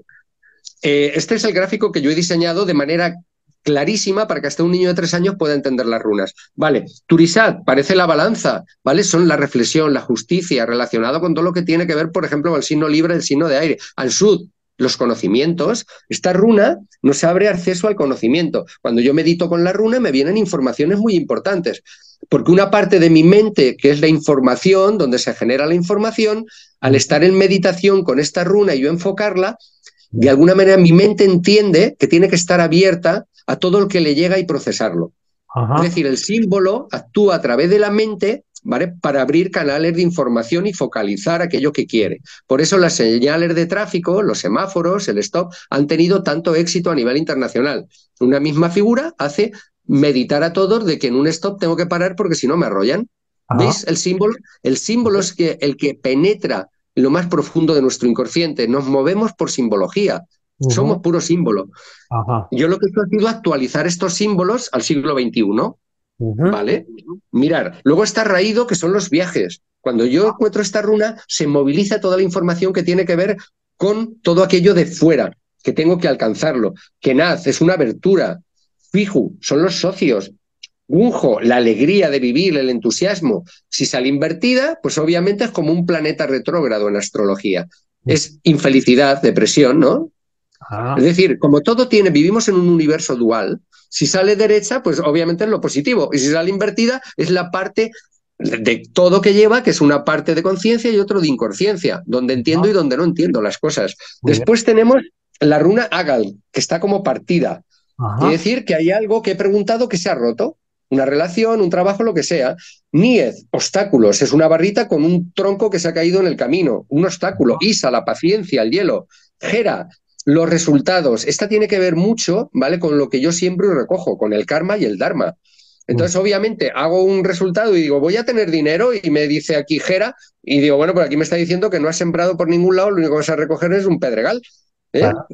Eh, este es el gráfico que yo he diseñado de manera clarísima para que hasta un niño de tres años pueda entender las runas. Vale, Turisat parece la balanza, ¿vale? Son la reflexión, la justicia, relacionado con todo lo que tiene que ver, por ejemplo, con el signo Libra, el signo de aire. Ansud, los conocimientos. Esta runa nos abre acceso al conocimiento. Cuando yo medito con la runa me vienen informaciones muy importantes, porque una parte de mi mente, que es la información, donde se genera la información, al estar en meditación con esta runa y yo enfocarla, de alguna manera mi mente entiende que tiene que estar abierta a todo el que le llega y procesarlo. Ajá. Es decir, el símbolo actúa a través de la mente, ¿vale? Para abrir canales de información y focalizar aquello que quiere. Por eso las señales de tráfico, los semáforos, el stop, han tenido tanto éxito a nivel internacional. Una misma figura hace meditar a todos de que en un stop tengo que parar porque si no me arrollan. Ajá. ¿Veis el símbolo? El símbolo es que, el que penetra en lo más profundo de nuestro inconsciente. Nos movemos por simbología. Uh-huh. Somos puro símbolo. Ajá. Yo lo que he hecho ha sido actualizar estos símbolos al siglo veintiuno. Uh-huh. ¿Vale? Mirar, luego está raído, que son los viajes. Cuando yo encuentro esta runa, se moviliza toda la información que tiene que ver con todo aquello de fuera, que tengo que alcanzarlo. Kenaz es una abertura. Fiju son los socios. Gunjo, la alegría de vivir, el entusiasmo. Si sale invertida, pues obviamente es como un planeta retrógrado en astrología. Es infelicidad, depresión, ¿no? Ah. Es decir, como todo tiene, vivimos en un universo dual. Si sale derecha, pues obviamente es lo positivo. Y si sale invertida, es la parte de todo que lleva, que es una parte de conciencia y otro de inconsciencia, donde entiendo y donde no entiendo las cosas. Muy Después bien. Tenemos la runa Agal, que está como partida. Ajá. Quiere decir que hay algo que he preguntado que se ha roto. Una relación, un trabajo, lo que sea. Niez, obstáculos, es una barrita con un tronco que se ha caído en el camino, un obstáculo. Isa, la paciencia, el hielo. Gera, los resultados. Esta tiene que ver mucho, ¿vale? Con lo que yo siempre recojo, con el karma y el dharma. Entonces, obviamente, hago un resultado y digo, voy a tener dinero, y me dice aquí Gera, y digo, bueno, pues aquí me está diciendo que no has sembrado por ningún lado, lo único que vas a recoger es un pedregal. ¿eh? Claro.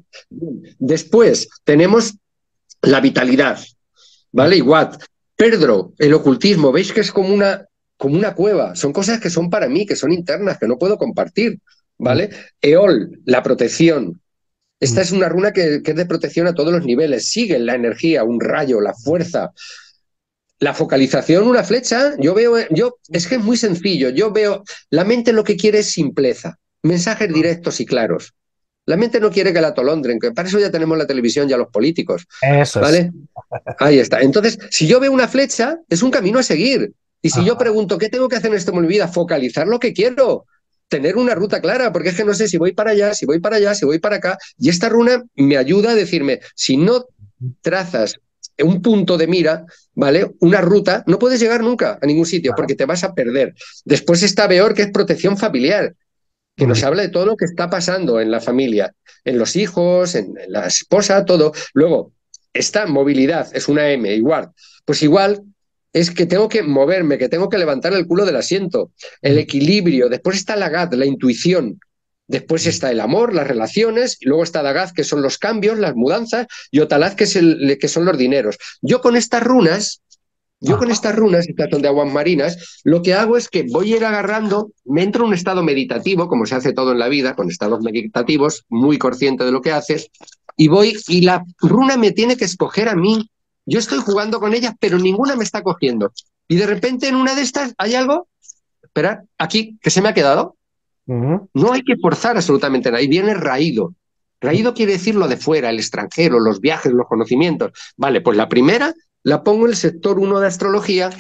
Después tenemos la vitalidad, ¿vale? Igual. Pedro, el ocultismo, veis que es como una, como una cueva. Son cosas que son para mí, que son internas, que no puedo compartir, ¿vale? Eol, la protección. Esta es una runa que, que es de protección a todos los niveles. Sigue la energía, un rayo, la fuerza. La focalización, una flecha. Yo veo, yo, es que es muy sencillo. Yo veo, la mente lo que quiere es simpleza. Mensajes directos y claros. La mente no quiere que la atolondren, que para eso ya tenemos la televisión y a los políticos. Eso ¿vale? es. Ahí está. Entonces, si yo veo una flecha, es un camino a seguir. Y si Ajá. yo pregunto, ¿qué tengo que hacer en esto en mi vida? Focalizar lo que quiero. Tener una ruta clara, porque es que no sé si voy para allá, si voy para allá, si voy para acá. Y esta runa me ayuda a decirme, si no trazas un punto de mira, ¿vale? Una ruta, no puedes llegar nunca a ningún sitio, porque te vas a perder. Después está Beor, que es protección familiar, que nos habla de todo lo que está pasando en la familia, en los hijos, en la esposa, todo. Luego, esta movilidad, es una M, igual. Pues igual es que tengo que moverme, que tengo que levantar el culo del asiento, el equilibrio. Después está la Gad, la intuición. Después está el amor, las relaciones, y luego está Dagaz, que son los cambios, las mudanzas, y Otalaz, que, es el, que son los dineros. Yo con estas runas, yo con estas runas, estas son de aguas marinas, lo que hago es que voy a ir agarrando, me entro en un estado meditativo, como se hace todo en la vida, con estados meditativos, muy consciente de lo que haces, y voy, y la runa me tiene que escoger a mí. Yo estoy jugando con ellas, pero ninguna me está cogiendo. Y de repente en una de estas hay algo, esperad, aquí, que se me ha quedado. Uh-huh. No hay que forzar absolutamente nada. Ahí viene raído. Raído quiere decir lo de fuera, el extranjero, los viajes, los conocimientos. Vale, pues la primera la pongo en el sector uno de astrología.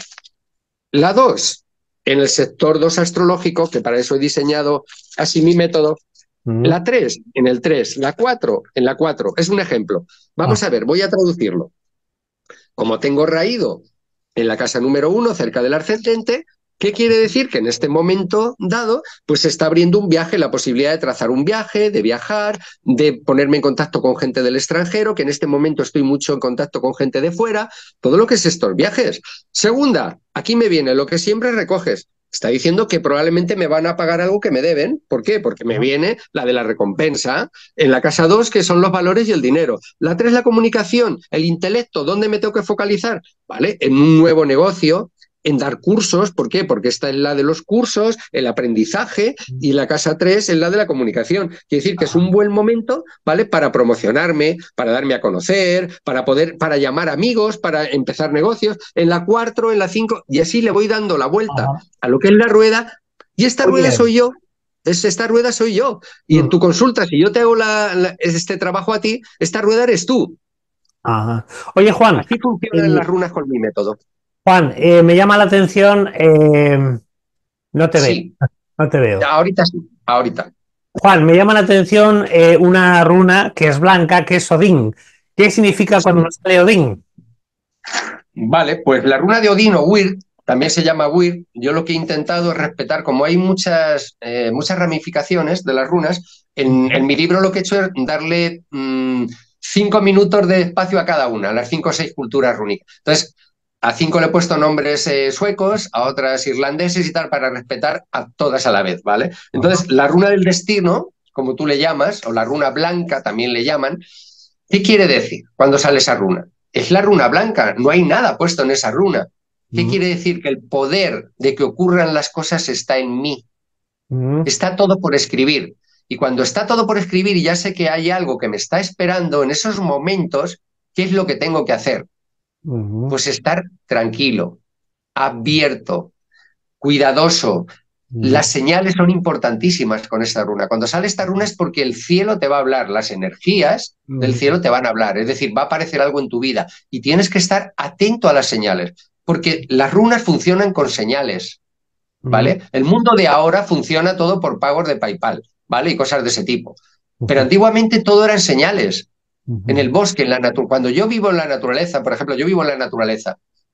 La dos, en el sector dos astrológico, que para eso he diseñado así mi método. Uh-huh. La tres, en el tres. La cuatro, en la cuatro. Es un ejemplo. Vamos uh-huh. a ver, voy a traducirlo. Como tengo raído en la casa número uno, cerca del ascendente, ¿Qué quiere decir? Que en este momento dado, pues se está abriendo un viaje, la posibilidad de trazar un viaje, de viajar, de ponerme en contacto con gente del extranjero, que en este momento estoy mucho en contacto con gente de fuera, todo lo que es estos viajes. Segunda, aquí me viene lo que siempre recoges. Está diciendo que probablemente me van a pagar algo que me deben. ¿Por qué? Porque me viene la de la recompensa. En la casa dos, que son los valores y el dinero. La tres, la comunicación, el intelecto. ¿Dónde me tengo que focalizar? ¿Vale? En un nuevo negocio, en dar cursos. ¿Por qué? Porque esta es la de los cursos, el aprendizaje, y la casa tres es la de la comunicación. Quiere decir que es un buen momento, ¿vale? Para promocionarme, para darme a conocer, para poder, para llamar amigos, para empezar negocios. En la cuatro, en la cinco, y así le voy dando la vuelta Ajá. a lo que es la rueda, y esta Muy rueda bien. soy yo. Es, esta rueda soy yo. Y en Mm. tu consulta, si yo te hago la, la, este trabajo a ti, esta rueda eres tú. Ajá. Oye, Juan, Así funcionan eh, las runas con mi método. Juan, eh, me llama la atención, eh, no te veo, Sí, no te veo. ahorita sí, ahorita. Juan, me llama la atención eh, una runa que es blanca, que es Odín. ¿Qué significa cuando nos sale Odín? Vale, pues la runa de Odín o Weir, también se llama Weir. Yo lo que he intentado es respetar, como hay muchas, eh, muchas ramificaciones de las runas, en, en mi libro lo que he hecho es darle mmm, cinco minutos de espacio a cada una, a las cinco o seis culturas rúnicas. Entonces, a cinco le he puesto nombres eh, suecos, a otras irlandeses y tal, para respetar a todas a la vez, ¿vale? Entonces, la runa del destino, como tú le llamas, o la runa blanca también le llaman, ¿qué quiere decir cuando sale esa runa? Es la runa blanca, no hay nada puesto en esa runa. ¿Qué Mm, quiere decir? Que el poder de que ocurran las cosas está en mí. mm, Está todo por escribir. Y cuando está todo por escribir y ya sé que hay algo que me está esperando en esos momentos, ¿qué es lo que tengo que hacer? mm, Pues estar tranquilo, abierto, cuidadoso. mm, Las señales son importantísimas con esta runa. Cuando sale esta runa es porque el cielo te va a hablar, las energías del mm, cielo te van a hablar, es decir, va a aparecer algo en tu vida y tienes que estar atento a las señales, porque las runas funcionan con señales, mm, ¿vale? El mundo de ahora funciona todo por pagos de PayPal, ¿vale? Y cosas de ese tipo. Pero antiguamente todo eran señales. En el mm, bosque, en la naturaleza. Cuando yo vivo en la naturaleza, por ejemplo, yo vivo en la naturaleza,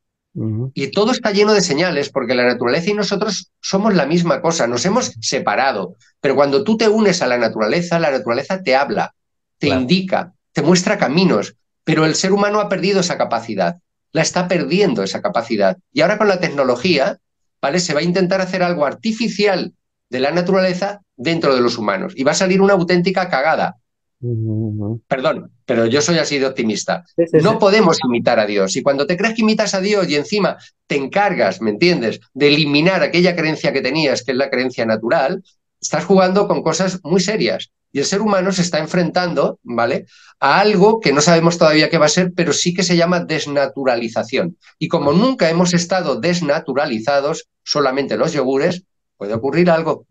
mm, y todo está lleno de señales, porque la naturaleza y nosotros somos la misma cosa, nos hemos separado. Pero cuando tú te unes a la naturaleza, la naturaleza te habla, te claro. indica, te muestra caminos, pero el ser humano ha perdido esa capacidad, la está perdiendo esa capacidad. Y ahora con la tecnología, ¿vale? Se va a intentar hacer algo artificial de la naturaleza dentro de los humanos y va a salir una auténtica cagada. Mm, Perdón, pero yo soy así de optimista. sí, sí, sí. No podemos imitar a Dios. Y cuando te crees que imitas a Dios y encima te encargas, ¿me entiendes?, de eliminar aquella creencia que tenías, que es la creencia natural, estás jugando con cosas muy serias. Y el ser humano se está enfrentando, ¿vale?, a algo que no sabemos todavía qué va a ser, pero sí que se llama desnaturalización. Y como nunca hemos estado desnaturalizados, solamente los yogures, puede ocurrir algo.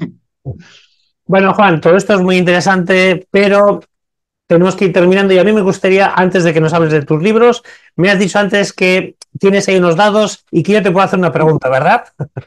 Bueno, Juan, todo esto es muy interesante, pero tenemos que ir terminando y a mí me gustaría, antes de que nos hables de tus libros, me has dicho antes que tienes ahí unos dados y que yo te puedo hacer una pregunta, ¿verdad?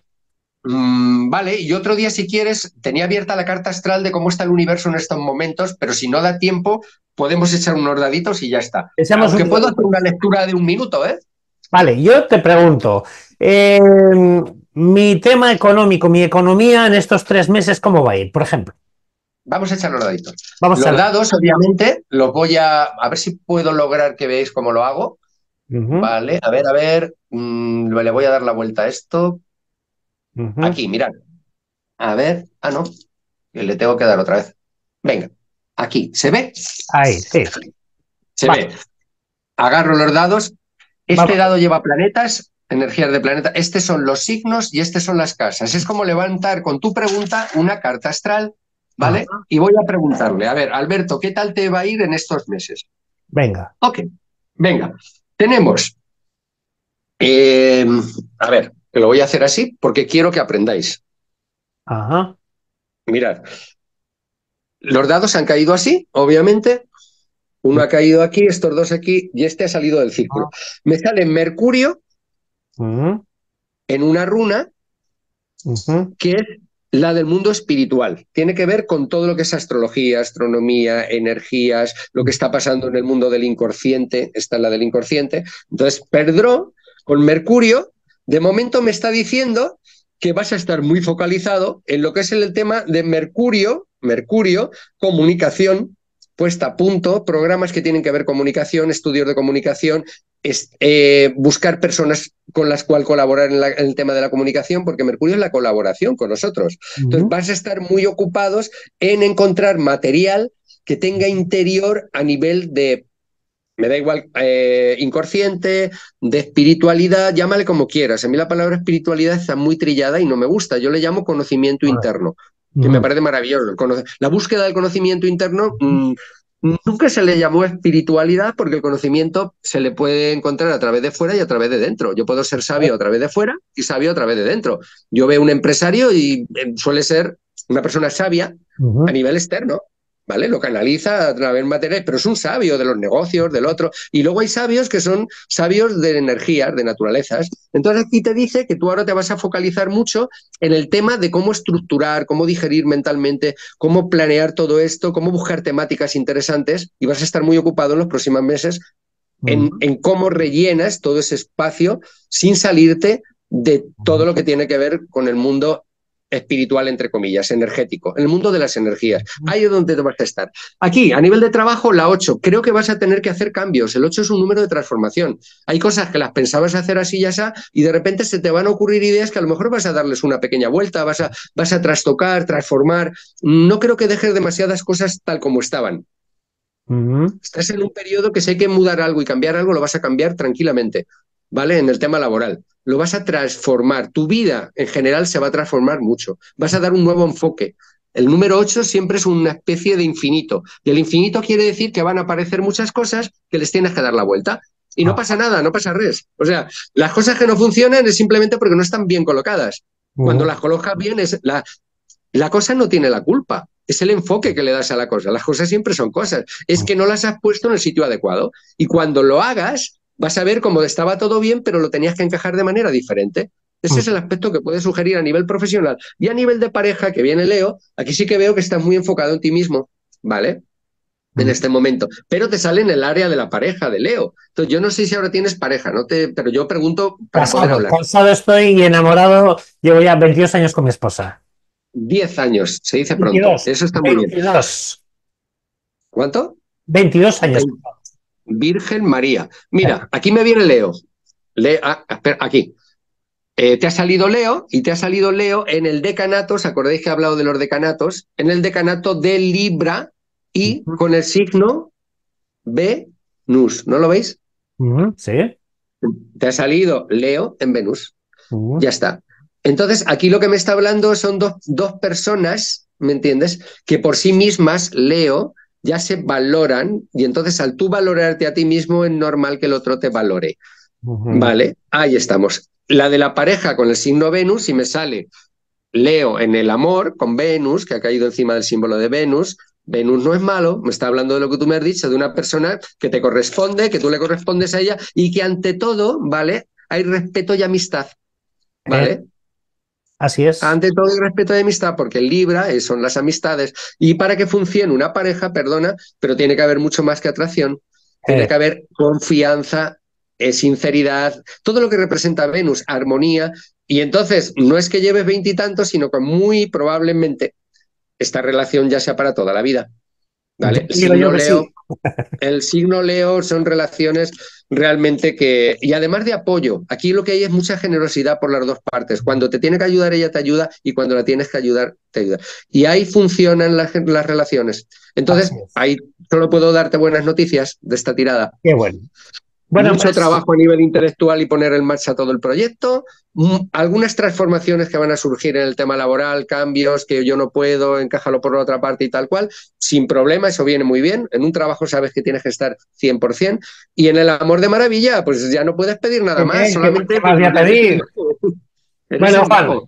Mm, vale, y otro día, si quieres, tenía abierta la carta astral de cómo está el universo en estos momentos, pero si no da tiempo, podemos echar unos daditos y ya está. Echamos Aunque unos puedo hacer daditos. una lectura de un minuto, ¿eh? Vale, yo te pregunto, eh, mi tema económico, mi economía en estos tres meses, ¿cómo va a ir? Por ejemplo, Vamos a echar los daditos. vamos a Los ver. dados, obviamente, los voy a... A ver si puedo lograr que veáis cómo lo hago. Ujú, Vale, a ver, a ver. Mm, le voy a dar la vuelta a esto. ujú. Aquí, mirad. A ver. Ah, no. Que le tengo que dar otra vez. Venga. Aquí. ¿Se ve? Ahí, sí. Se Vale, ve. Agarro los dados. Este vamos. dado lleva planetas, energías de planeta. Estos son los signos y estas son las casas. Es como levantar con tu pregunta una carta astral, ¿vale? Ajá. Y voy a preguntarle, a ver, Alberto, ¿qué tal te va a ir en estos meses? Venga. Ok, venga. Tenemos, eh, a ver, lo voy a hacer así porque quiero que aprendáis. Ajá. Mirad, los dados han caído así, obviamente. Uno ha caído aquí, estos dos aquí y este ha salido del círculo. Me sale Mercurio Ujú, en una runa ujú, que es la del mundo espiritual. Tiene que ver con todo lo que es astrología, astronomía, energías, lo que está pasando en el mundo del inconsciente. Esta es la del inconsciente. Entonces, Pedro, con Mercurio, de momento me está diciendo que vas a estar muy focalizado en lo que es el tema de Mercurio, Mercurio, comunicación, puesta a punto, programas que tienen que ver comunicación, estudios de comunicación, es, eh, buscar personas con las cuales colaborar en, la, en el tema de la comunicación, porque Mercurio es la colaboración con nosotros. Uh-huh. Entonces vas a estar muy ocupados en encontrar material que tenga interior a nivel de, me da igual, eh, inconsciente, de espiritualidad, llámale como quieras. A mí la palabra espiritualidad está muy trillada y no me gusta. Yo le llamo conocimiento uh-huh. interno, que uh-huh. me parece maravilloso. La búsqueda del conocimiento interno mmm, nunca se le llamó espiritualidad, porque el conocimiento se le puede encontrar a través de fuera y a través de dentro. Yo puedo ser sabio a través de fuera y sabio a través de dentro. Yo veo un empresario y suele ser una persona sabia uh-huh. a nivel externo, ¿vale? Lo canaliza a través material, pero es un sabio de los negocios, del otro. Y luego hay sabios que son sabios de energías, de naturalezas. Entonces aquí te dice que tú ahora te vas a focalizar mucho en el tema de cómo estructurar, cómo digerir mentalmente, cómo planear todo esto, cómo buscar temáticas interesantes, y vas a estar muy ocupado en los próximos meses en, uh-huh. en cómo rellenas todo ese espacio sin salirte de todo lo que tiene que ver con el mundo espiritual, entre comillas, energético, en el mundo de las energías. Ahí es donde te vas a estar. Aquí, a nivel de trabajo, la ocho. Creo que vas a tener que hacer cambios. El ocho es un número de transformación. Hay cosas que las pensabas hacer así y así, y de repente se te van a ocurrir ideas que a lo mejor vas a darles una pequeña vuelta, vas a, vas a trastocar, transformar. No creo que dejes demasiadas cosas tal como estaban. Uh-huh. Estás en un periodo que si hay que mudar algo y cambiar algo, lo vas a cambiar tranquilamente, ¿vale? En el tema laboral. Lo vas a transformar. Tu vida en general se va a transformar mucho. Vas a dar un nuevo enfoque. El número ocho siempre es una especie de infinito. Y el infinito quiere decir que van a aparecer muchas cosas que les tienes que dar la vuelta. Y no pasa nada, no pasa res. O sea, las cosas que no funcionan es simplemente porque no están bien colocadas. Uh-huh. Cuando las colocas bien, es la, la cosa no tiene la culpa. Es el enfoque que le das a la cosa. Las cosas siempre son cosas. Es que no las has puesto en el sitio adecuado. Y cuando lo hagas, vas a ver cómo estaba todo bien, pero lo tenías que encajar de manera diferente. Ese es el aspecto que puedes sugerir a nivel profesional. Y a nivel de pareja, que viene Leo, aquí sí que veo que estás muy enfocado en ti mismo, ¿vale? En este momento. Pero te sale en el área de la pareja de Leo. Entonces, yo no sé si ahora tienes pareja, ¿no? Te, pero yo pregunto para casado, poder hablar. Casado estoy y enamorado. Llevo ya veintidós años con mi esposa. diez años, se dice pronto. veintidós, Eso está muy veintidós. Bien. ¿Cuánto? veintidós años. Virgen María. Mira, aquí me viene Leo. Le, ah, espera, aquí. Eh, te ha salido Leo, y te ha salido Leo en el decanato, ¿os acordáis que he hablado de los decanatos? En el decanato de Libra y uh-huh. con el signo Venus. ¿No lo veis? Uh-huh. Sí. Te ha salido Leo en Venus. Uh-huh. Ya está. Entonces, aquí lo que me está hablando son dos, dos personas, ¿me entiendes? Que por sí mismas, Leo, ya se valoran, y entonces al tú valorarte a ti mismo es normal que el otro te valore. Uh-huh. Vale, ahí estamos. La de la pareja con el signo Venus, y me sale Leo en el amor con Venus, que ha caído encima del símbolo de Venus. Venus no es malo, me está hablando de lo que tú me has dicho, de una persona que te corresponde, que tú le correspondes a ella, y que ante todo, ¿vale? Hay respeto y amistad, ¿vale? Eh. Así es. Ante todo el respeto y amistad, porque el Libra son las amistades. Y para que funcione una pareja, perdona, pero tiene que haber mucho más que atracción. Tiene Eh. que haber confianza, eh, sinceridad, todo lo que representa Venus, armonía. Y entonces no es que lleves veintitantos, sino que muy probablemente esta relación ya sea para toda la vida. ¿Vale? El signo Leo, sí. El signo Leo son relaciones realmente que... Y además de apoyo, aquí lo que hay es mucha generosidad por las dos partes. Cuando te tiene que ayudar, ella te ayuda, y cuando la tienes que ayudar, te ayuda. Y ahí funcionan las, las relaciones. Entonces, ahí solo puedo darte buenas noticias de esta tirada. Qué bueno. Bueno, Mucho pues, trabajo a nivel intelectual y poner en marcha todo el proyecto. Mm, algunas transformaciones que van a surgir en el tema laboral, cambios que yo no puedo, encájalo por la otra parte y tal cual, sin problema, eso viene muy bien. En un trabajo sabes que tienes que estar cien por cien. Y en el amor de maravilla, pues ya no puedes pedir nada más. ¿Qué, solamente ¿qué más voy a pedir? Eres bueno, el Juan, mago.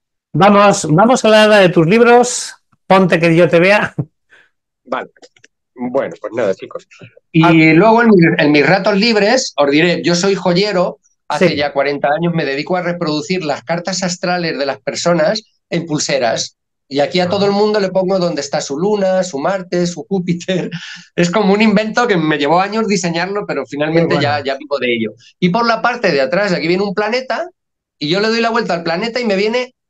vamos, vamos a hablar de tus libros. Ponte que yo te vea. Vale. Bueno, pues nada, chicos. Y ah, luego en, mi, en mis ratos libres, os diré, yo soy joyero, hace sí. ya cuarenta años me dedico a reproducir las cartas astrales de las personas en pulseras. Y aquí a todo el mundo le pongo dónde está su luna, su Marte, su Júpiter. Es como un invento que me llevó años diseñarlo, pero finalmente bueno. ya, ya vivo de ello. Y por la parte de atrás, aquí viene un planeta, y yo le doy la vuelta al planeta y me viene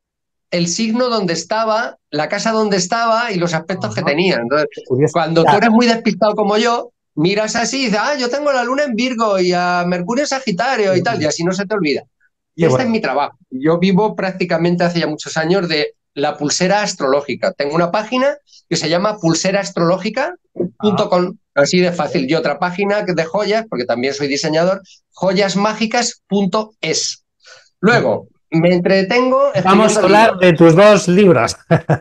el signo donde estaba, la casa donde estaba y los aspectos Ajá. que tenía. Entonces, Curioso. cuando tú eres muy despistado como yo, miras así y dices, ah, yo tengo la luna en Virgo y a Mercurio en Sagitario y tal, y así no se te olvida. Y Qué este bueno. es mi trabajo. Yo vivo prácticamente hace ya muchos años de la pulsera astrológica. Tengo una página que se llama pulsera astrológica punto com, así de fácil. Y otra página de joyas, porque también soy diseñador, joyas mágicas punto es. Luego, me entretengo Vamos a escribiendo hablar libros. de tus dos libros.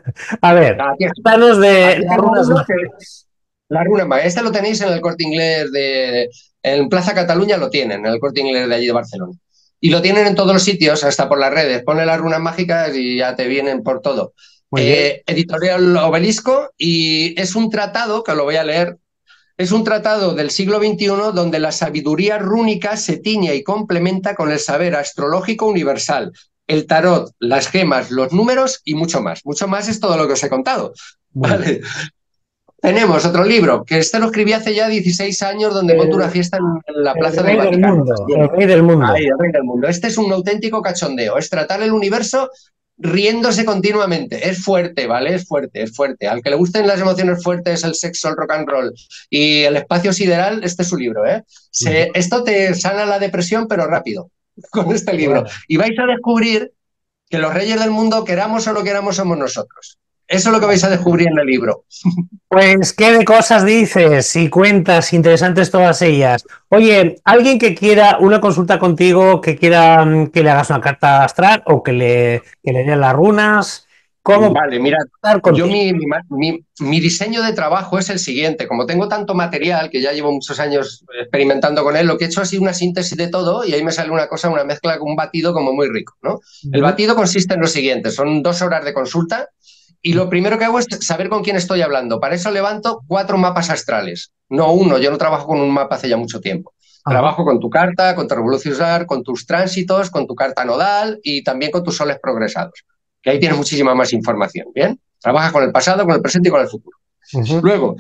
A ver, Aquí, cuéntanos de aquí las tengo runas uno que mágicas. la runa mágica. Este lo tenéis en el Corte Inglés de en Plaza Cataluña, lo tienen, en el Corte Inglés de allí de Barcelona. Y lo tienen en todos los sitios, hasta por las redes. Ponle las runas mágicas y ya te vienen por todo. Muy bien. Eh, editorial Obelisco, y es un tratado, que lo voy a leer, es un tratado del siglo veintiuno donde la sabiduría rúnica se tiñe y complementa con el saber astrológico universal, el tarot, las gemas, los números y mucho más. Mucho más es todo lo que os he contado. Muy bien. Vale. Tenemos otro libro, que este lo escribí hace ya dieciséis años, donde monto una El, fiesta en la el Plaza del rey del Vaticano. mundo. Bien. El rey del Ay, mundo. el rey del mundo. Este es un auténtico cachondeo, es tratar el universo riéndose continuamente. Es fuerte, ¿vale? Es fuerte, es fuerte. Al que le gusten las emociones fuertes, el sexo, el rock and roll y el espacio sideral, este es su libro, ¿eh? Se, esto te sana la depresión, pero rápido, con este libro. Bueno. Y vais a descubrir que los reyes del mundo, queramos o no queramos, somos nosotros. Eso es lo que vais a descubrir en el libro. Pues qué de cosas dices y cuentas, interesantes todas ellas. Oye, alguien que quiera una consulta contigo, que quiera mm, que le hagas una carta astral o que le, que le den las runas, ¿cómo Vale, mira, puede estar yo contigo? mi, mi, mi, mi diseño de trabajo es el siguiente. Como tengo tanto material, que ya llevo muchos años experimentando con él, lo que he hecho ha sido una síntesis de todo y ahí me sale una cosa, una mezcla, un batido como muy rico, ¿no? El Ujú. batido consiste en lo siguiente, son dos horas de consulta y lo primero que hago es saber con quién estoy hablando. Para eso levanto cuatro mapas astrales, no uno, yo no trabajo con un mapa hace ya mucho tiempo. Ajá. Trabajo con tu carta, con tu revolución solar, con tus tránsitos, con tu carta nodal y también con tus soles progresados, que ahí tienes muchísima más información, ¿bien? Trabajas con el pasado, con el presente y con el futuro. Ujú. Luego,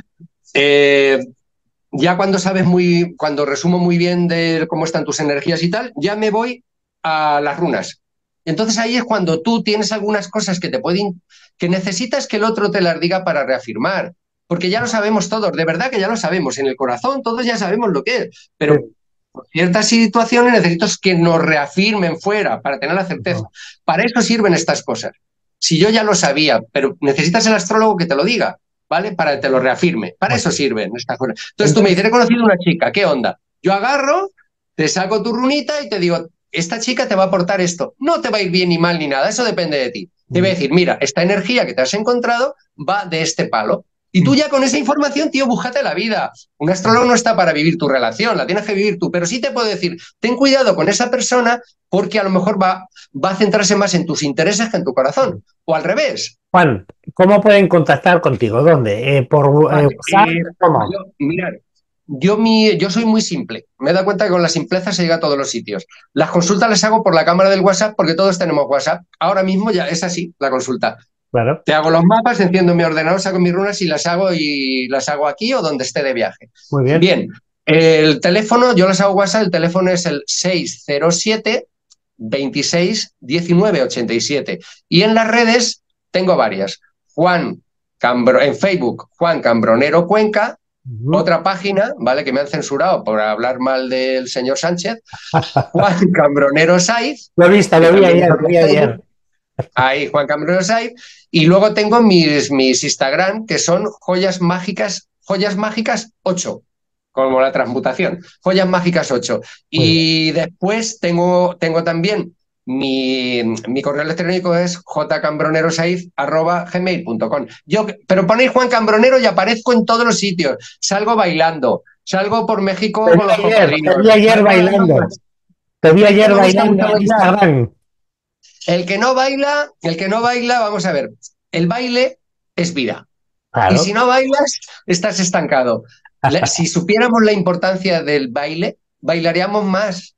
eh, ya cuando sabes muy, cuando resumo muy bien de cómo están tus energías y tal, ya me voy a las runas. Entonces ahí es cuando tú tienes algunas cosas que te pueden, que necesitas que el otro te las diga para reafirmar, porque ya lo sabemos todos, de verdad que ya lo sabemos, en el corazón todos ya sabemos lo que es, pero Sí. por ciertas situaciones necesito que nos reafirmen fuera para tener la certeza. Ujú. Para eso sirven estas cosas. Si yo ya lo sabía, pero necesitas el astrólogo que te lo diga, ¿vale? Para que te lo reafirme. Para Muy eso bien. sirven estas cosas. Entonces tú me dices, Entonces, he conocido una chica, ¿qué onda? Yo agarro, te saco tu runita y te digo, esta chica te va a aportar esto. No te va a ir bien ni mal ni nada, eso depende de ti. Te voy a decir, mira, esta energía que te has encontrado va de este palo. Y tú ya con esa información, tío, búscate la vida. Un astrólogo no está para vivir tu relación, la tienes que vivir tú. Pero sí te puedo decir, ten cuidado con esa persona porque a lo mejor va, va a centrarse más en tus intereses que en tu corazón. O al revés. Juan, ¿cómo pueden contactar contigo? ¿Dónde? Eh, ¿por eh, Vale, WhatsApp? eh, ¿Cómo? yo, mirad, yo, mi, yo soy muy simple. Me he dado cuenta que con la simpleza se llega a todos los sitios. Las consultas las hago por la cámara del WhatsApp porque todos tenemos WhatsApp. Ahora mismo ya es así la consulta. Claro. Te hago los mapas, enciendo mi ordenador, saco mis runas y las hago y las hago aquí o donde esté de viaje. Muy bien. Bien, el teléfono, yo las hago WhatsApp, el teléfono es el seis cero siete, veintiséis, diecinueve, ochenta y siete. Y en las redes tengo varias. Juan Cambro, en Facebook, Juan Cambronero Cuenca, Ujú. otra página, ¿vale? Que me han censurado por hablar mal del señor Sánchez, Juan Cambronero Saiz, Lo he visto, que lo vi también es ayer, lo otro vi ayer. Facebook. Ahí, Juan Cambronero Saiz. Y luego tengo mis, mis Instagram, que son joyas mágicas, joyas mágicas ocho, como la transmutación, joyas mágicas ocho. Muy bien. Y después tengo, tengo también mi, mi correo electrónico es jcambronerosaiz arroba gmail punto com. Yo, pero ponéis Juan Cambronero y aparezco en todos los sitios. Salgo bailando, salgo por México Te vi con los ayer, te cocodrilos, vi ayer salgo dando bailando. más. Te vi Es que ayer me gusta bailando mucho en bailar. Instagram. El que no baila, el que no baila, vamos a ver, el baile es vida. Y si Claro. no bailas, estás estancado. La- si supiéramos la importancia del baile, bailaríamos más.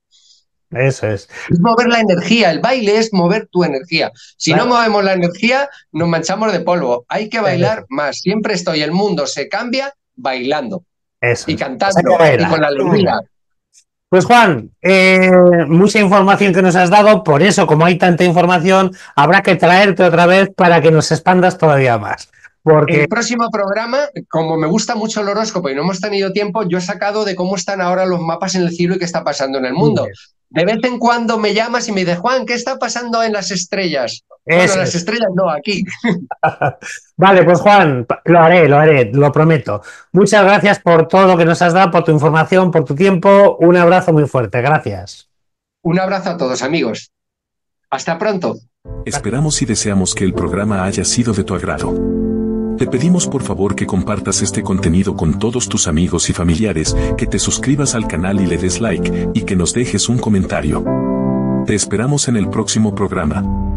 Eso es. Es mover la energía, el baile es mover tu energía. Si no Claro. movemos la energía, nos manchamos de polvo. Hay que Eso, bailar más. Siempre estoy, el mundo se cambia bailando eso y es. Saca cantando y con baila. la alegría. Pues Juan, eh, mucha información que nos has dado, por eso, como hay tanta información, habrá que traerte otra vez para que nos expandas todavía más. Porque El próximo programa, como me gusta mucho el horóscopo y no hemos tenido tiempo, yo he sacado de cómo están ahora los mapas en el cielo y qué está pasando en el mundo. De vez en cuando me llamas y me dices, Juan, ¿qué está pasando en las estrellas? Bueno, eso las es. estrellas no, aquí. Vale, pues Juan, lo haré, lo haré, lo prometo. Muchas gracias por todo lo que nos has dado, por tu información, por tu tiempo. Un abrazo muy fuerte, gracias. Un abrazo a todos, amigos. Hasta pronto. Esperamos y deseamos que el programa haya sido de tu agrado. Te pedimos por favor que compartas este contenido con todos tus amigos y familiares, que te suscribas al canal y le des like, y que nos dejes un comentario. Te esperamos en el próximo programa.